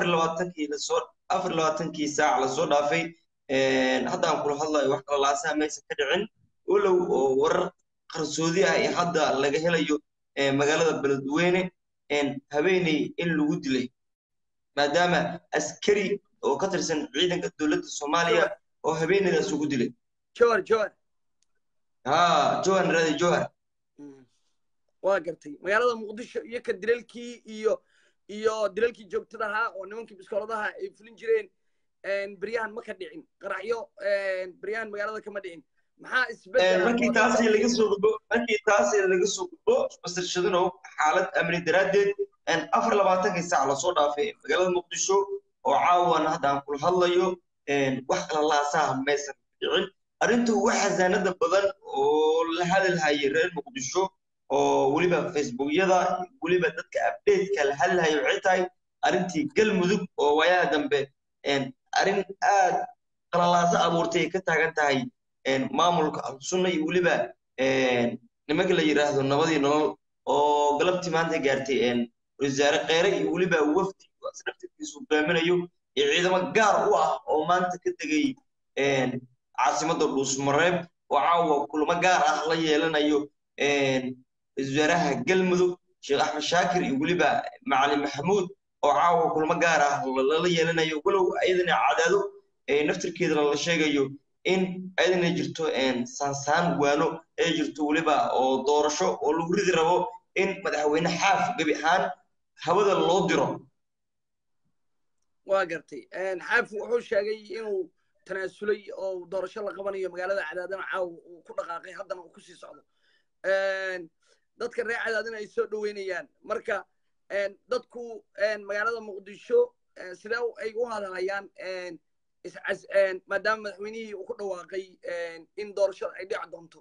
24 saac lasoo dhaafay haddaan kula hadlayo wax kala laasaha maysan ka dhicin walow oo warar qarsoodi ah ee hadda laga helayo magaalada beledweyne habeenay in lagu dilay maadaama askari oo ka tirsan ciidanka dowladda Soomaaliya oo habeenadaas ugu dilay jawhar Johan Radi Johar waa gartay magaalada muqdisho iyo ka dilalkii iyo dilalkii joogtada ahaa oo nimankii biskooladaha ay fulin jireen بريان ما كدعين قرعيو بريان مقالة كما دعين maxaa isbedel markii taasi laga soo gudbo basir shadano xaalad amni daraadeed 24 saac la soo dhaafay magaalada muqdisho oo caawan hadaan kula hadlayo wax kala laasaha meesan dhicin arintu waxa zaanada badan oo la hadalhayo reer muqdisho oo waliba facebookyada waliba dadka update-ka la hadalhayo waxay tahay arintii galmudug oo wayaa dambe arin aad kala laasa abuurtay ka taagan tahay maamulka sunna iyo waliba nimanka la yiraahdo nabadii nolol oo galabtii maanta gaartay wasaare qeyre iyo waliba wafdi asnaftiisu baaminayo ciidamo gaar u ah oo maanta ka tagay caasimada Dhuusmareeb oo caawa kulamo gaar ah la yeelanayo wasaaraha galmudug Sheekh Axmed Shaakir iyo waliba Macalin Maxamuud oo caawa kulamo gaar ah la yeelanayo walow ayadana cadaado naftirkeeda la sheegayo in ayadana jirto sansaan waano ay jirto waliba oo doorasho oo lagu ridi rabo in madaxweyne xaaf gabi ahaan hawada loo diro waa gartay xaaf wuxuu sheegay inuu tanaasulay oo doorasho la qabanayo magaalada cadaadana caaw uu ku dhaqaaqay haddana uu ku sii socdo dadka reer cadaadana ay soo dhaweynayaan marka dadku magaalada muqdisho sidee ay u hadalhayaan maadaama madaxweynihii uu ku dhawaaqay in doorashada ay dhici doonto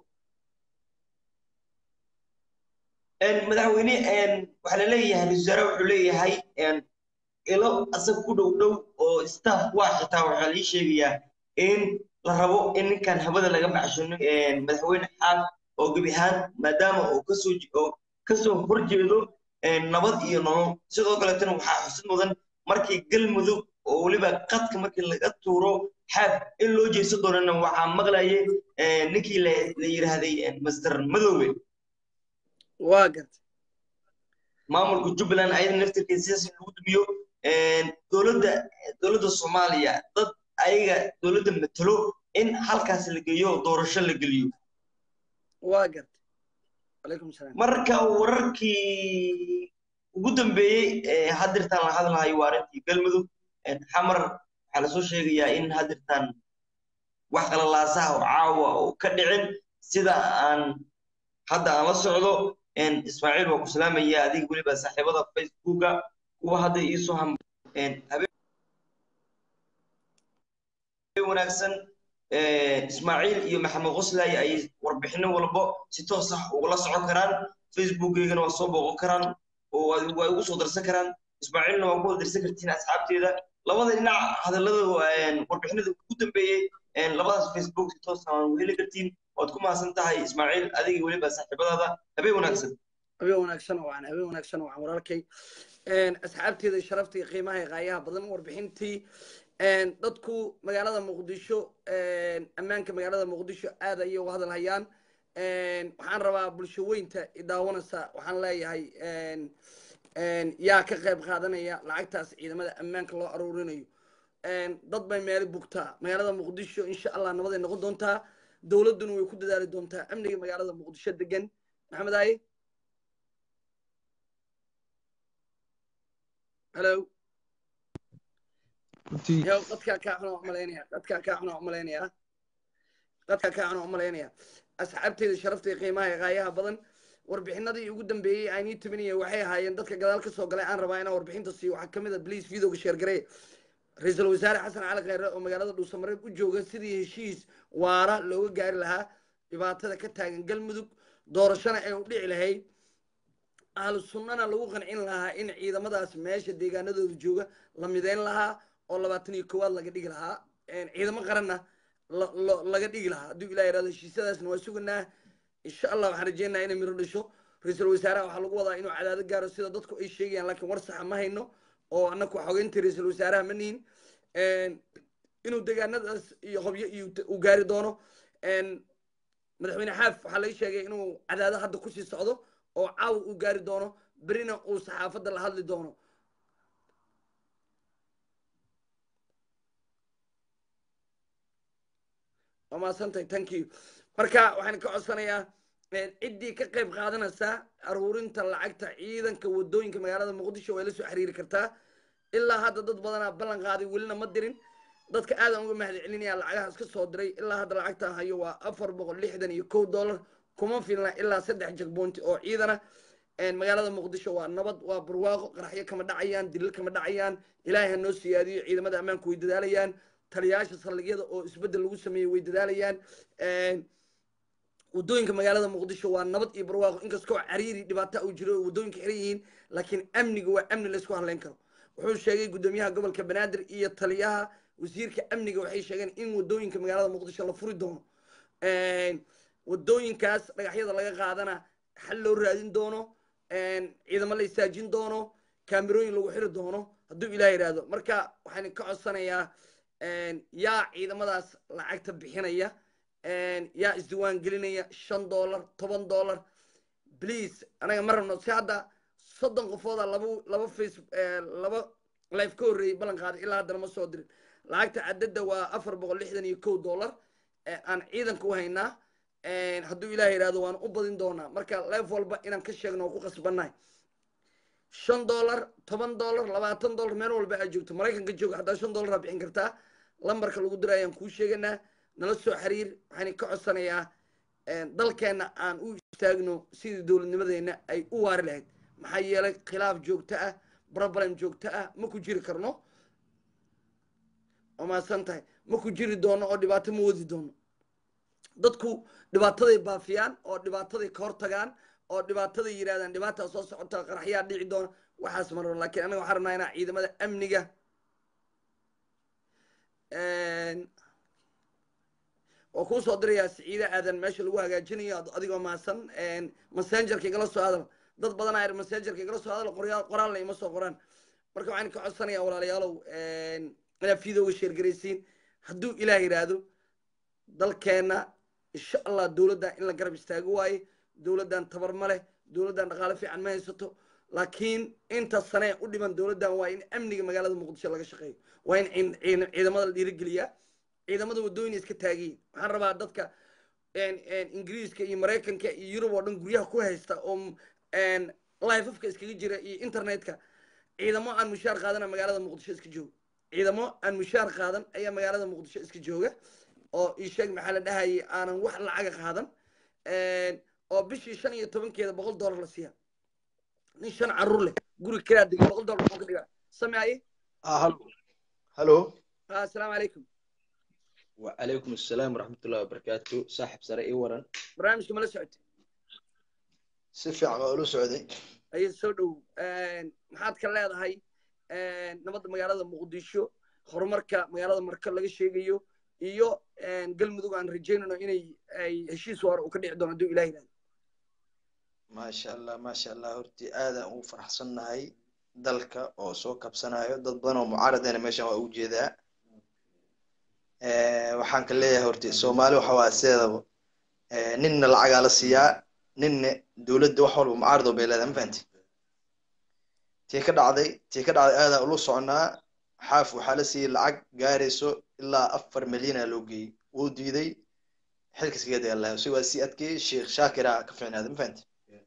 madaxweyne waxa la leeyahay wasaare wuxuu leeyahay ilo asag ku dhow oo staff waa xitaa waxa la sheegayaa in la rabo in ninkan habada laga baxsho madaxweyne xaaf oo gabi ahaan maadaama uu kasoo horjeedo nabad iyo nolol sidoo kale tan waxaa xusid mudan markii galmudug oo waliba qadka markii laga tuuro xaaf in loo jeeso doonana waxaa maqlayay ninkii la yiraahday Mr. Madoobe waa gartay maamulka Jubbaland ayada naftirkiisa si lagu dumiyo dowladda Soomaaliya dad ayaga dowladda matalo in halkaas la geeyo doorasho la geliyo waa gartay alaykum salaam marka wararkii ugu dambeeyay hadirtan la hadlayo waarintii galmudug xamar waxa la soo sheegayaa in hadirtan wax kala laasaha oo caawa oo ka dhicin sida aan hadda aan la socdo Ismaaciil waa ku salaamaya adiga waliba saaxiibada Facebooka kuwa hadda ii soo habeen wanaagsan Ismaaciil iyo Maxamed Qoslay ay warbixino walba si toos ah uga socon karaan Facebook-geygana waa soo booqan karaan oo way ugu soo darsan karaan Ismaaciilna waa ku dirsan kartiin asxaabteeda labada dhinac hadalada warbixinada ugu dambeeyay labadaas Facebook si toos ah weli kartiin waad ku maasan tahay Ismaaciil adiga waliba saaxiibadaada habeen wanaagsan waan wararkay asxaabteeda sharaftii qiimaha ee qaayaha badan warbixintii dadku magaalada muqdisho ammaanka magaalada muqdisho aad ayay uga hadalhayaan waxaan rabaa bulsho weynta idaawanaysa waxaan leeyahay yaa ka qayb qaadanaya lacagtaas ciidamada ammaanka loo aruurinayo dad bay meelo bugtaa magaalada muqdisho insha allah nabaday noqon doontaa dowladduna way ku dadaali doontaa amniga magaalada muqdisho degan maxamed aaye hello dadka ka xun umaleynaya asxaabteeda sharafta qiimaha ee qaayaha badan warbixinadii ugu dambeeyay aan ii tabinaya waxay ahaayeen dadka gadaal ka soo galay aan rabaa inaan warbixinta siiyo waxaa kamid ah please videoga share garee ra-iisul wasaare xasan cali kheyre oo magaalada dhuusamareeb u jooga sidii heshiis waara looga gaari lahaa dhibaatada ka taagan galmudug doorashana ay u dhici lahayd ahlu sunnana lagu qancin lahaa in ciidamadaas meesha deegaanadooda jooga la mideyn lahaa oo 21 laga dhigi lahaa ciidamo qaranna laga dhigi lahaa hadduu ilaah yidhahdo heshiisyadaasna waa suganaa insha allah waxaan rajeynayaa inay miro dhasho ra-iisul wasaaraha waxaa lagu wadaa inuu cadaado gaaro sida dadku ay sheegayaan laakiin war saxa ma hayno oo annaku xogeyntii ra-iisul wasaaraha ma nihin inuu deegaanadaas iyo hobyo iyo u gaari doono madaxweyne xaaf waxaa laga sheegay inuu cadaado hadda kusii socdo oo caawa uu gaari doono berina uu saxaafadda la hadli doono waa mahadsantahay thank you marka waxaan ka codsanayaa ciddii ka qayb qaadanaysaa aruurinta lacagta ciidanka wadooyinka magaalada muqdisho way la soo xiriiri kartaa ilaa hadda dad badanaa ballan qaaday welina ma dirin dadka aadan uga mahad celinaya lacagaha iska soo diray ilaa hadda lacagta hayo waa $461 kuma filna ilaa 3 jagboonti oo ciidana magaalada muqdisho waa nabad waa barwaaqo qaraxyo kama dhacayaan dilal kama dhacayaan ilaahay ha noo siyaadiyo ciidamada ammaanku way dadaalayaan taliyaasha saldhigyada oo isbedel lagu sameeyey way dadaalayaan wadooyinka magaalada muqdisho waa nabad iyo barwaaqo inkastoo cariiri dhibaato uu jiro wadooyinka xiran yihiin laakiin amniga waa amni la isku hadlayn karo wuxuu sheegay gudoomiyaha gobolka banaadir iyo taliyaha wasiirka amniga waxay sheegeen in wadooyinka magaalada muqdisho la furi doono wadooyinkaas dhagaxyada laga qaadana xal loo raadin doono ciidamo la istaajin doono kaamirooyin lagu xiri doono hadduu ilaah yidhaahdo marka waxaan ka codsanayaa yaa ciidamadaas lacagta bixinaya yaa isdiwaan gelinaya $5 $10 please anaga ma rabno si hadda 30 qofooda laba face laba live ka horreeyay ballan qaaday ilaa haddana ma soo dirin lacagta cadadda waa $461 aan ciidanka u haynaa hadduu ilaah yidhaahdo waan u badin doonaa marka live walba inaan ka sheegno oo ku qasbannahay $5 $10 $20 meel walba aad joogto maraykanka jooga haddaa $5 aa bixin kartaa lambarka lagu diray ayaan kuu sheeganaa nala soo xiriir waxaan ka codsanayaa dalkeenna aan u istaagno sidii dowladnimadeenna ay u waari lahayd maxaa yeelay khilaaf joogto ah problem joogto ah ma ku jiri karno oo mahadsan tahay ma ku jiri doono oo dhibaato ma wadi doono dadku dhibaataday baafiyaan oo dhibaataday ka hortagaan oo dhibaataday yidhahdaan dhibaataa soo socota qaraxyaa dhici doona waxaas ma rabno laakiin anaga waxaan rabnaa inaa ciidamada amniga oo kuu soo dirayaa siciida aadan meesha lagu hagaajinayo adigoo mahadsan messengerka igala soo hadal dad badan aa messengerka igala soo hadal qoraalna ima soo qoraan marka waxaan ka codsanayaa walaalayaalow inaad fiidooga sheergaraysiin hadduu ilaah yidhaahdo dalkeenna insha allah dowladdan in la garab istaago waaye dowladdan tabar ma leh dowladdan dhaqaale fiican ma haysato laakiin inta sane u dhiman dowladdan waa in amniga magaalada muqdisho laga shaqeeyo waa in ciidamada la dhiirigeliyaa ciidamada wadooyin iska taagiyin waxaan rabaa dadka ingiriiska iyo maraykanka iyo yurub oo dhan guryaha ku haysta oo lifefka iskaga jira iyo internetka ciidamo aan mushaar qaadana magaalada muqdisho iska jooga ciidamo aan mushaar qaadan ayaa magaalada muqdisho iska jooga oo ii sheeg maxaa la dhahayay aanan wax lacaga qaadan oo bishii 15keeda $100 la siiya nin 5 carruur leh guri kiraa degan $100 wuxuu ka dhigaa sameeye halo assalaamu calaykum وعليكم السلام ورحمة الله وبركاته صاحب سرائي ورن برنامجك ما لا سعودي سفي عقالو سعودي أي سودو محاد كلا هاي نبض مجال مقديشو خرمركا مجال مركز لقى شيء جيو إيو قل مدوق عن رجينا إنه أي شيء صار وكده عندنا دو إلهي ما شاء الله ما شاء الله هرتي آذا وفرح صنع هاي دلك أو سوق بسنايو ضد بنا معارض أنا ماشي وأوجي ذا waxaan ka leeyahay horti Soomaali waxa waa seedaba ninna lacag la siiyaa ninna dawladda wax walba mucaarado bay leedahay mafahanti tii ka dhacday aada ulu soconaa xaaf waxa la siiyay lacag gaarayso ilaa 4 milyan loo geeyay uu diiday xilkiisgeeda Allah si waa si adkay Sheekh Shaakir ka fiicnaada mafahanti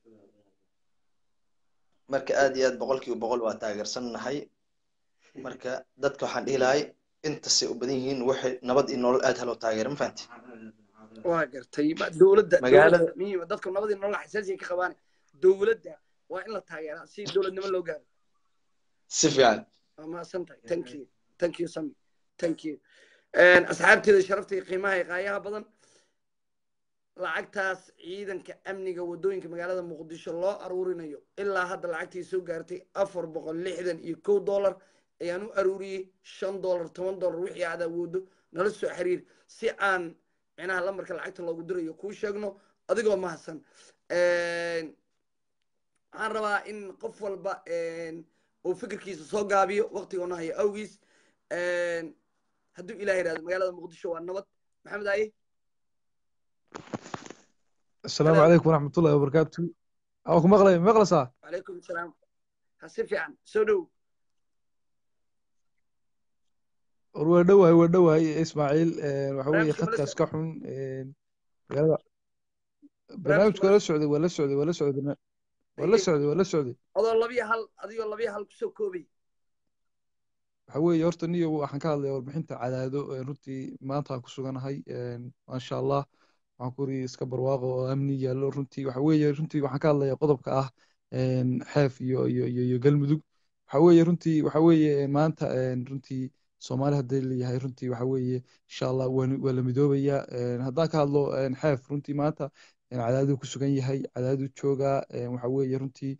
marka aad iyo aad boqolkiiba boqol waa taageersanahay marka dadka waxaan dhihi lahay inta si u badan yihiin waxay nabad iyo nolol aad helo taageero ma fahanti waa gartay dawladda magaalada dadka nabad iyo nolol xasaasi ka qabaan dawladda waa in la taageeraa si dawladnimo loo gaaro si fiican ma santahay thank you Sami thank you asxaabteeda sharafta iyo qiimaha iyo qaayaha badan lacagtaas ciidanka amniga wadooyinka magaalada muqdisho loo aruurinayo ilaa hadda lacagtii soo gaartay $461 ayaan u aruuriyey $5 $10 wixii aad awoodo nala soo xiriir si aan micnaha lambarka lacagta loogu dirayo kuu sheegno adigoo mahadsan waxaan rabaa in qof walba uu fikirkiisa soo gaabiyo waqtigoona hayo awgiis hadduu ilaah yidhahdo magaalada muqdisho waa nabad maxamed aye السلام عليكم ورحمة الله وبركاته أوكم مغلسة وعليكم السلام هسيف عن سودو ودوها إسماعيل وحوي خدك أسكحون برنامج ولا سعودي ولا سعودي ولا سعودي ولا سعودي ولا سعودي هذا الله بيها هل كسو كوبي حوي يورتني وحن كهذا warbixinta cadaado runtii maanta aan ku suganahay ma sha Allah waxaan ku ri iska barwaaqo oo amni yaalo runtii waxaan ka hadlayaa qodobka ah xeef iyo galmudug waxa weeye maanta runtii Soomaali hadii la yahay runtii waxa weeye insha Allah waa la midoobaya haddaan ka hadlo xeef runtii maanta cadaado ku sugan yahay cadaado jooga waxa weeye runtii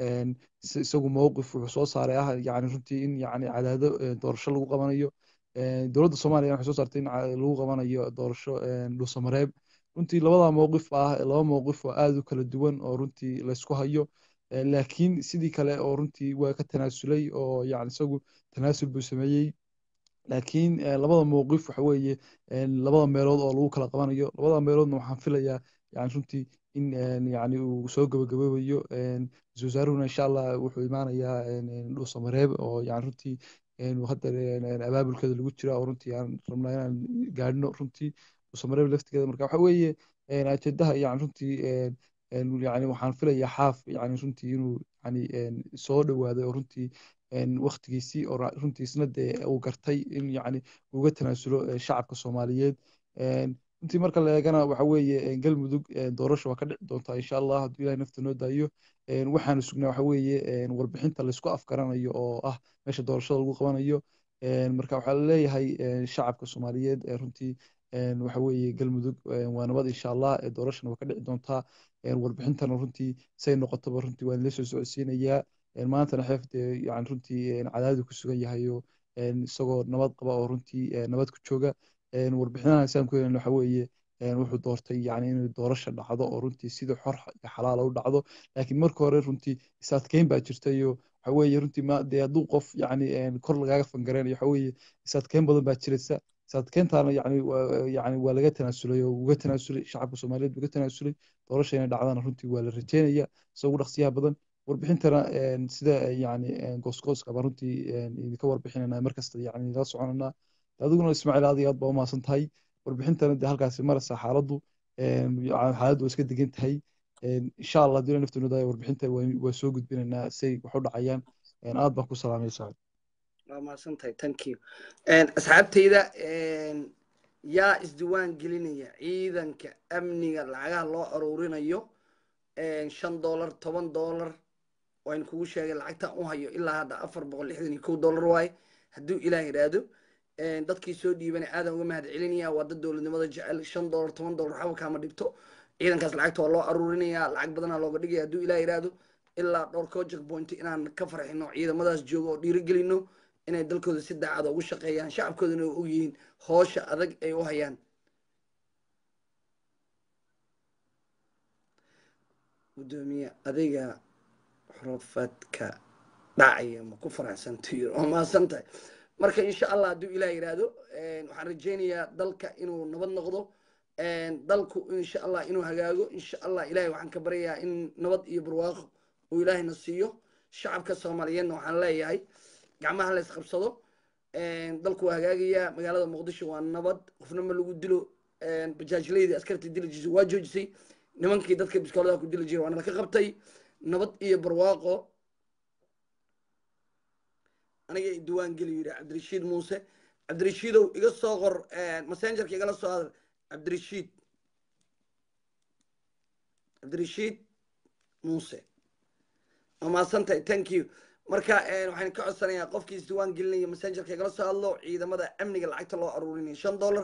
isagu mowqif wuxuu soo saaray ah yani runtii in yani cadaado doorasho lagu qabanayo dowladda Soomaaliya waxay soo saartay in lagu qabanayo doorasho dhuusamareeb runtii labada mowqif oo aad u kala duwan oo runtii la isku hayo laakiin sidii kale oo runtii waa ka tanaasulay oo yani isagu tanaasul buu sameeyey laakiin labada mowqif waxa weeye labada meelood oo lagu kala qabanayo labada meeloodna waxaan filayaa yani runtii in yani uu soo gabagaboobayo ra-iisul wasaaruhuna insha Allah wuxuu imaanayaa dhuusamareeb oo yani runtii hadda abaabulkeeda lagu jira oo runtii aan rabnaa inaan gaadhno runtii dhuusamareeb laftigeeda marka waxa weeye ajendaha yani runtii yani waxaan filayaa xaaf yani runtii inuu yani soo dhawaaday oo runtii waqtigiisii oo runtiisna dee uu gartay in yani uga tanaasulo shacabka Soomaaliyeed runtii marka la eegana waxa weeye galmudug doorasho waa ka dhici doontaa insha Allah hadduu Ilaahay nafta noo daayo waxaan sugnaa waxa weeye warbixinta la isku afgaranayo oo ah meesha doorashada lagu qabanayo marka waxaa la leeyahay shacabka Soomaaliyeed runtii waxa weeye galmudug waa nabad insha Allah doorashana waa ka dhici doontaa warbixintana runtii say noqotaba runtii waan la soo socodsiinayaa maantana xeefte yani runtii cadaadu ku sugan yahay oo isagoo nabad qaba oo runtii nabad ku jooga warbixinaha saan ku yeelno waxa weeye wuxuu doortay yani inuu doorasho dhacdo oo runtii sida xor iyo xalaal u dhacdo laakiin marka hore runtii isaadkeyn baa jirtay oo waxa weeye runtii ma dee hadduu qof yani kor lagaaga fangareynayo waxa weeye isaadkeyn badan baa jiraysa isaadkeyntaana yani waa laga tanaasulay oo uga tanaasulay shacabka Soomaaliyeed uga tanaasulay doorasho inay dhacdana runtii waa la rajeynaya isagoo ugu dhaqsiyaha badan warbixintana sida yani goosgooska baan runtii idinka warbixinayna markasta yani la soconayna adiguna Ismaaciil aad baa u mahadsan tahay warbixintana dee halkaasi maraysa xaaladdu waa iska degan tahay insha Allah haddii naftu noo daayo warbixinta waa soo gudbinaynaa say wax u dhacayaan aad baan ku salaamaysaa waa mahadsan tahay thank you asxaabtayda yaa isdiwaan gelinaya ciidanka amniga lacagaha loo aruurinayo $5 $10 waan kugu sheegay lacagta u hayo ilaa hadda $461 waaye hadduu ilaah yiraahdo dadkii soo dhiibanay aadan uga mahad celinaya waa dad dowladnimada jecel $5 $10 waxba kaama dhibto ciidankaas lacagta waa loo aruurinayaa lacag badanaa looga dhigaya hadduu ilaah yiraahdo ilaa dhowr project point inaan ka farxino ciidamadaas joogo oo dhiirigelino inay dalkooda si daacad ugu shaqeeyaan shacabkoodana u yihiin hoosha adag ay u hayaan gudoomiye adiga xurufadka dhacaya ma ku faraxsantahay oo maasantahay marka insha Allah hadduu ilaah yiraahdo waxaan rajeynayaa dalka inuu nabad noqdo dalku insha Allah inuu hagaago insha Allah ilaahay waxaan ka baryayaa in nabad iyo barwaaqo uu ilaahayna siiyo shacabka Soomaaliyeedna waxaan leeyahay gacmaha la isqabsado dalku waa hagaagayaa magaalada Muqdisho waa nabad qofna ma lagu dilo bajaajleyda askarta dilajisay waa joojisay nimankii dadka biskoolada ku dili jiray waana ka qabtay nabad iyo barwaaqo aniga diiwaan geli yiri Cabdirashiid Muuse Cabdirashiidow iga soo qor messengerka igala soo hadal Cabdirashiid Muuse ama santay thank you marka waxaan ka codsanayaa qofkii diiwaan gelinaya messengerka igala soo hadlo ciidamada amniga lacagta loo aruurinayo $5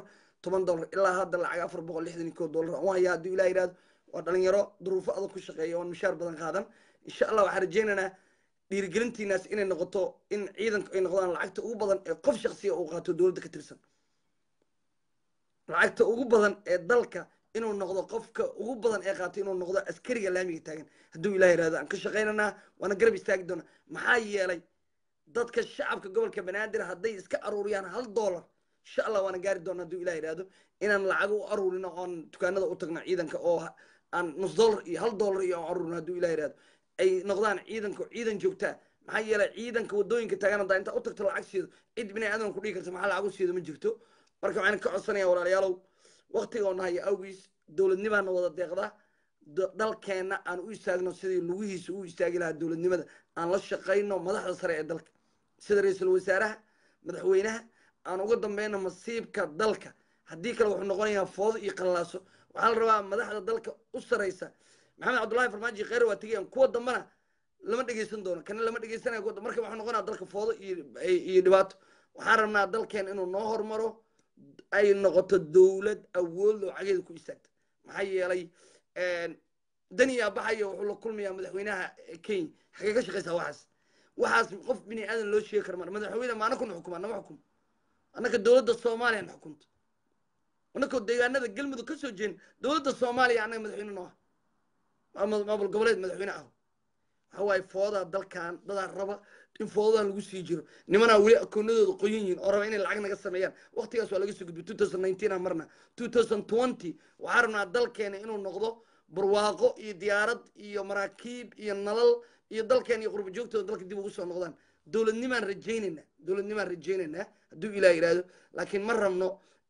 $10 ilaa hadda lacag $461 aan u hayaa hadduu ilaah yidhahdo waa dhalinyaro duruufo adag ku shaqeeya oon mishaar badan qaadan insha allah waxaan rajaynaynaa dhiirigelintiinaas inay noqoto in ciidanku ay noqdaan lacagta ugu badan ee qof shaksiya uu qaato dowladda ka tirsan lacagta ugu badan ee dalka inuu noqdo qofka ugu badan ee qaato inuu noqdo askariga laamiga taagan hadduu ilaah yidhahdo aan ka shaqaynaynaa waana garab istaagi doonaa maxaa yeelay dadka shacabka gobolka banaadir hadday iska aruuriyaan $1 insha allah waana gaari doonaa hadduu ilaah yidhahdo inaan lacag u aruurino oon dukaanada u tagno ciidanka oo aan $0.5 iyo $1 iyo aan aruurino hadduu ilaah yidhahdo ay noqdaan ciidanku ciidan joogtaa maxaa yeelay ciidanka wadooyinka taagan haddaa intaa u tagto lacag siido cid bini aadan ku dhigi karta maxaa lacag u siido ma jirto marka waxaan ka codsanayaa walaalayaalow waqtiga oo nahay awgiis dowladnimaana wada deeqda dalkeenna aan u istaagno sidii lugihiisa u istaagi lahaa dowladnimada aan la shaqayno madaxda sare ee dalka sida ra-iisul wasaaraha madaxweynaha aan uga dambeyno masiibka dalka haddii kale wuxuu noqonayaa foodo iyo qallaaso waxaa la rabaa madaxda dalka u saraysa maxamed cabdullaahi farmaajo kheyr waa tegayaan kuwa dambana lama dhegeysan doono kana lama dhegeysanayo kuwa marka waxuu noqonaya dalka foodo iyo dhibaato waxaan rabnaa dalkeen inuu noo hormaro ay noqoto dowlad awood loocageeda ku istaagta maxaa yeelay daniyaa baxaya wuxuu la kulmayaa madaxweynaha kenya xagee ka shaqaysaa waxaas qof bini aadan loo sheegi kara madaxweyne ma anakuna xukuma nama xukumo annaka dowladda soomaaliya na xukunto annakoo deegaanada galmudug ka soo jeedin dowladda soomaaliya annaga madaxweyne noo ah maamul goboleed madaxweyne ah waxa waaye foodaa dalkan dadaa raba in foodadan lagu sii jiro nimanaa weli akoonadooda qoyan yihiin oo raba inay lacag naga sameeyaan waqtigaas waa laga soo gudbay 2019 marna 2020 waxaa rabnaa dalkeena inuu noqdo barwaaqo iyo diyaarad iyo maraakiib iyo nalal iyo dalkeena iyo qurbo joogtooda dalka dib ugu soo noqdaan dowladnimaan rajaynaynaa hadduu ilaah yidhaahdo laakiin ma rabno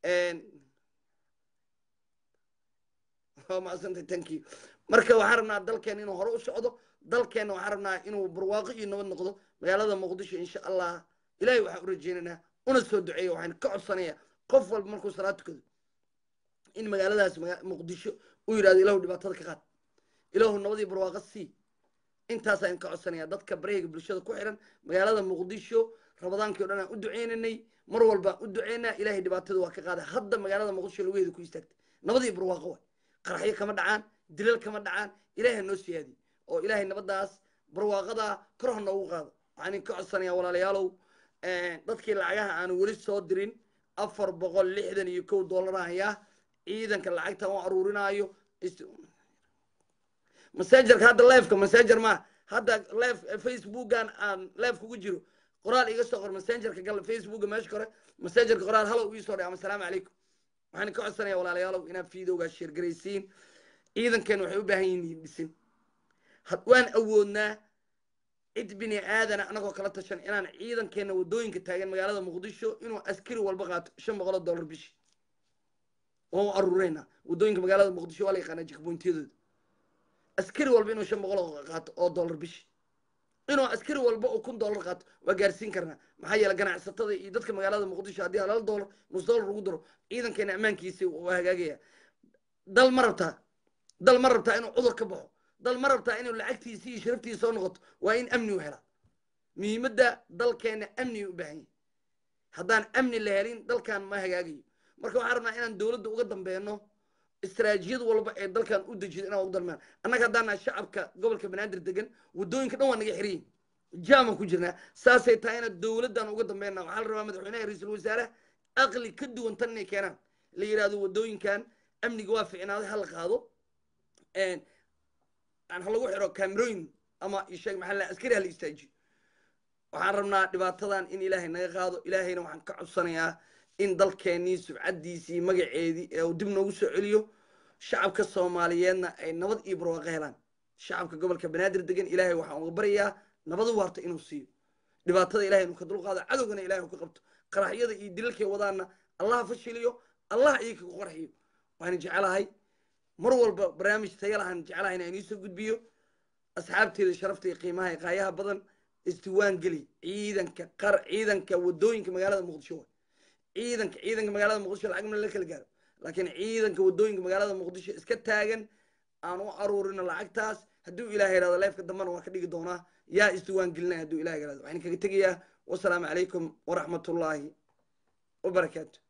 maasantay thank you marka waxaan rabnaa dalkeena inuu hore u socdo dalkeena waxaan rabnaa inuu barwaaqo iyo nabad noqdo magaalada muqdisho insha allah ilaahay waxaan u rajaynaynaa una soo duceeya waxaan ka codsanayaa qof walba markuu salaad tukado in magaaladaas muqdisho uu yidhahdo ilaahu dhibaatada ka qaad ilaahu nabadii barwaaqo sii intaasaan ka codsanayaa dadka bareyga bulshada ku xiran magaalada muqdisho rabadaankii o dhan aan u duceynaynay mar walba u duceynaa ilaahay dhibaatada waa ka qaaday hadda magaalada muqdisho lugaheeda ku istaagtay nabadii barwaaqo waay qaraxyo kama dhacaan dilal kama dhacaan ilaahay noo siyaadiy oo ilaahay nabadaas barwaaqada korha noogu qaado waxaan ka codsanayaa walaalayaalow dadkii lacagaha aan weli soo dirin $461 hayaa ciidanka lacagta u aruurinaayo messengerka hadda live-ka messenger ma hadda live facebookan aan live kugu jiro qoraal iga soo qor messengerka gal facebooka meesha kore messengerka qoraal halo ii soo dhig ama assalaamu calaykum waxaan ka codsanayaa walaalayaalow inaad fiidowgaa sheer garaysiin ciidankan waxay u baahan yihiin dhisin waan awoodnaa cid bini aadana anagoo kala tashan inaan ciidankeena wadooyinka taagan magaalada muqdisho inuu askari walba qaato $500 bishii oo aruureynaa wadooyinka magaalada muqdisho waa la yaqaanaa jikbointiyadooda askari walba inuu $500 qaato oo dollar bishii inuu askari walba oo $1,000 qaato waa gaarsiin karnaa maxaa yeelay ganacsatada iyo dadka magaalada muqdisho haddii $1 $5 ugu daro ciidankeena ammaankiisa waa hagaagaya dal ma rabtaa inuu cudur ka baxo dal ma rabtaa inuu lacagtiisa iyo sharaftiisa soo noqoto waa in amni u helaa muhiimadda dalkeena amni u baahan yahay haddaan amni la helin dalkan ma hagaagayo marka waxaan rabnaa inaan dowladda uga dambeeno istaraatiijiyad walba ee dalkan u dejido inaan ugu dalmaan annaga haddaana shacabka gobolka banaadir degan wadooyinka dhan waa naga xiran yihin jaaman ku jirnaa saasay tahay ina dowladdan uga dambeynaa waxaa la rabaa madaxweynaha ra-iisul wasaaraha aqli ka duwan tan inay keenaan la yidhaahdo wadooyinkan amniga waa ficnaaday ha la qaado aan halagu xiro cameroon ama isheeg maxaa la askari hala istaajiyo waxaan rabnaa dhibaatadan in ilaahay naga qaado ilaahayna waxaan ka codsanayaa in dalkeennii subcaddiisii magaceedii ee uu dib noogu soo celiyo shacabka soomaaliyeedna ay nabad iyo barwaaqo helaan shacabka gobolka banaadir degan ilaahay waxaan uga baryayaa nabadu waarta inuu siiyo dhibaatada ilahay inuu ka dulqaado cadowgana ilahay uu ka qabto qaraxyada iyo dilalkay wadaana allaha fashiliyo allah iyaga ku qarxiyo waxaan jecelahay mar walba barnaamij tayo lahaan jecelahay inaan iisoo gudbiyo asxaabteeda sharafta iyo qiimaha iyo qaayaha badan isdiwaan geli ciidanka wadooyinka magaalada muqdisho ciidanka magaalada muqdisho lacag ma la kala gaaro laakiin ciidanka wadooyinka magaalada muqdisho iska taagan aan u aruurino lacagtaas hadduu ilaahay yidhahdo leefka dambana waa ka dhigi doonaa yaa isdiwaan gelinaya hadduu ilahay yidhahdo waxaan kaga tegayaa wasalaamu calaykum waraxmatullaahi wabarakaatu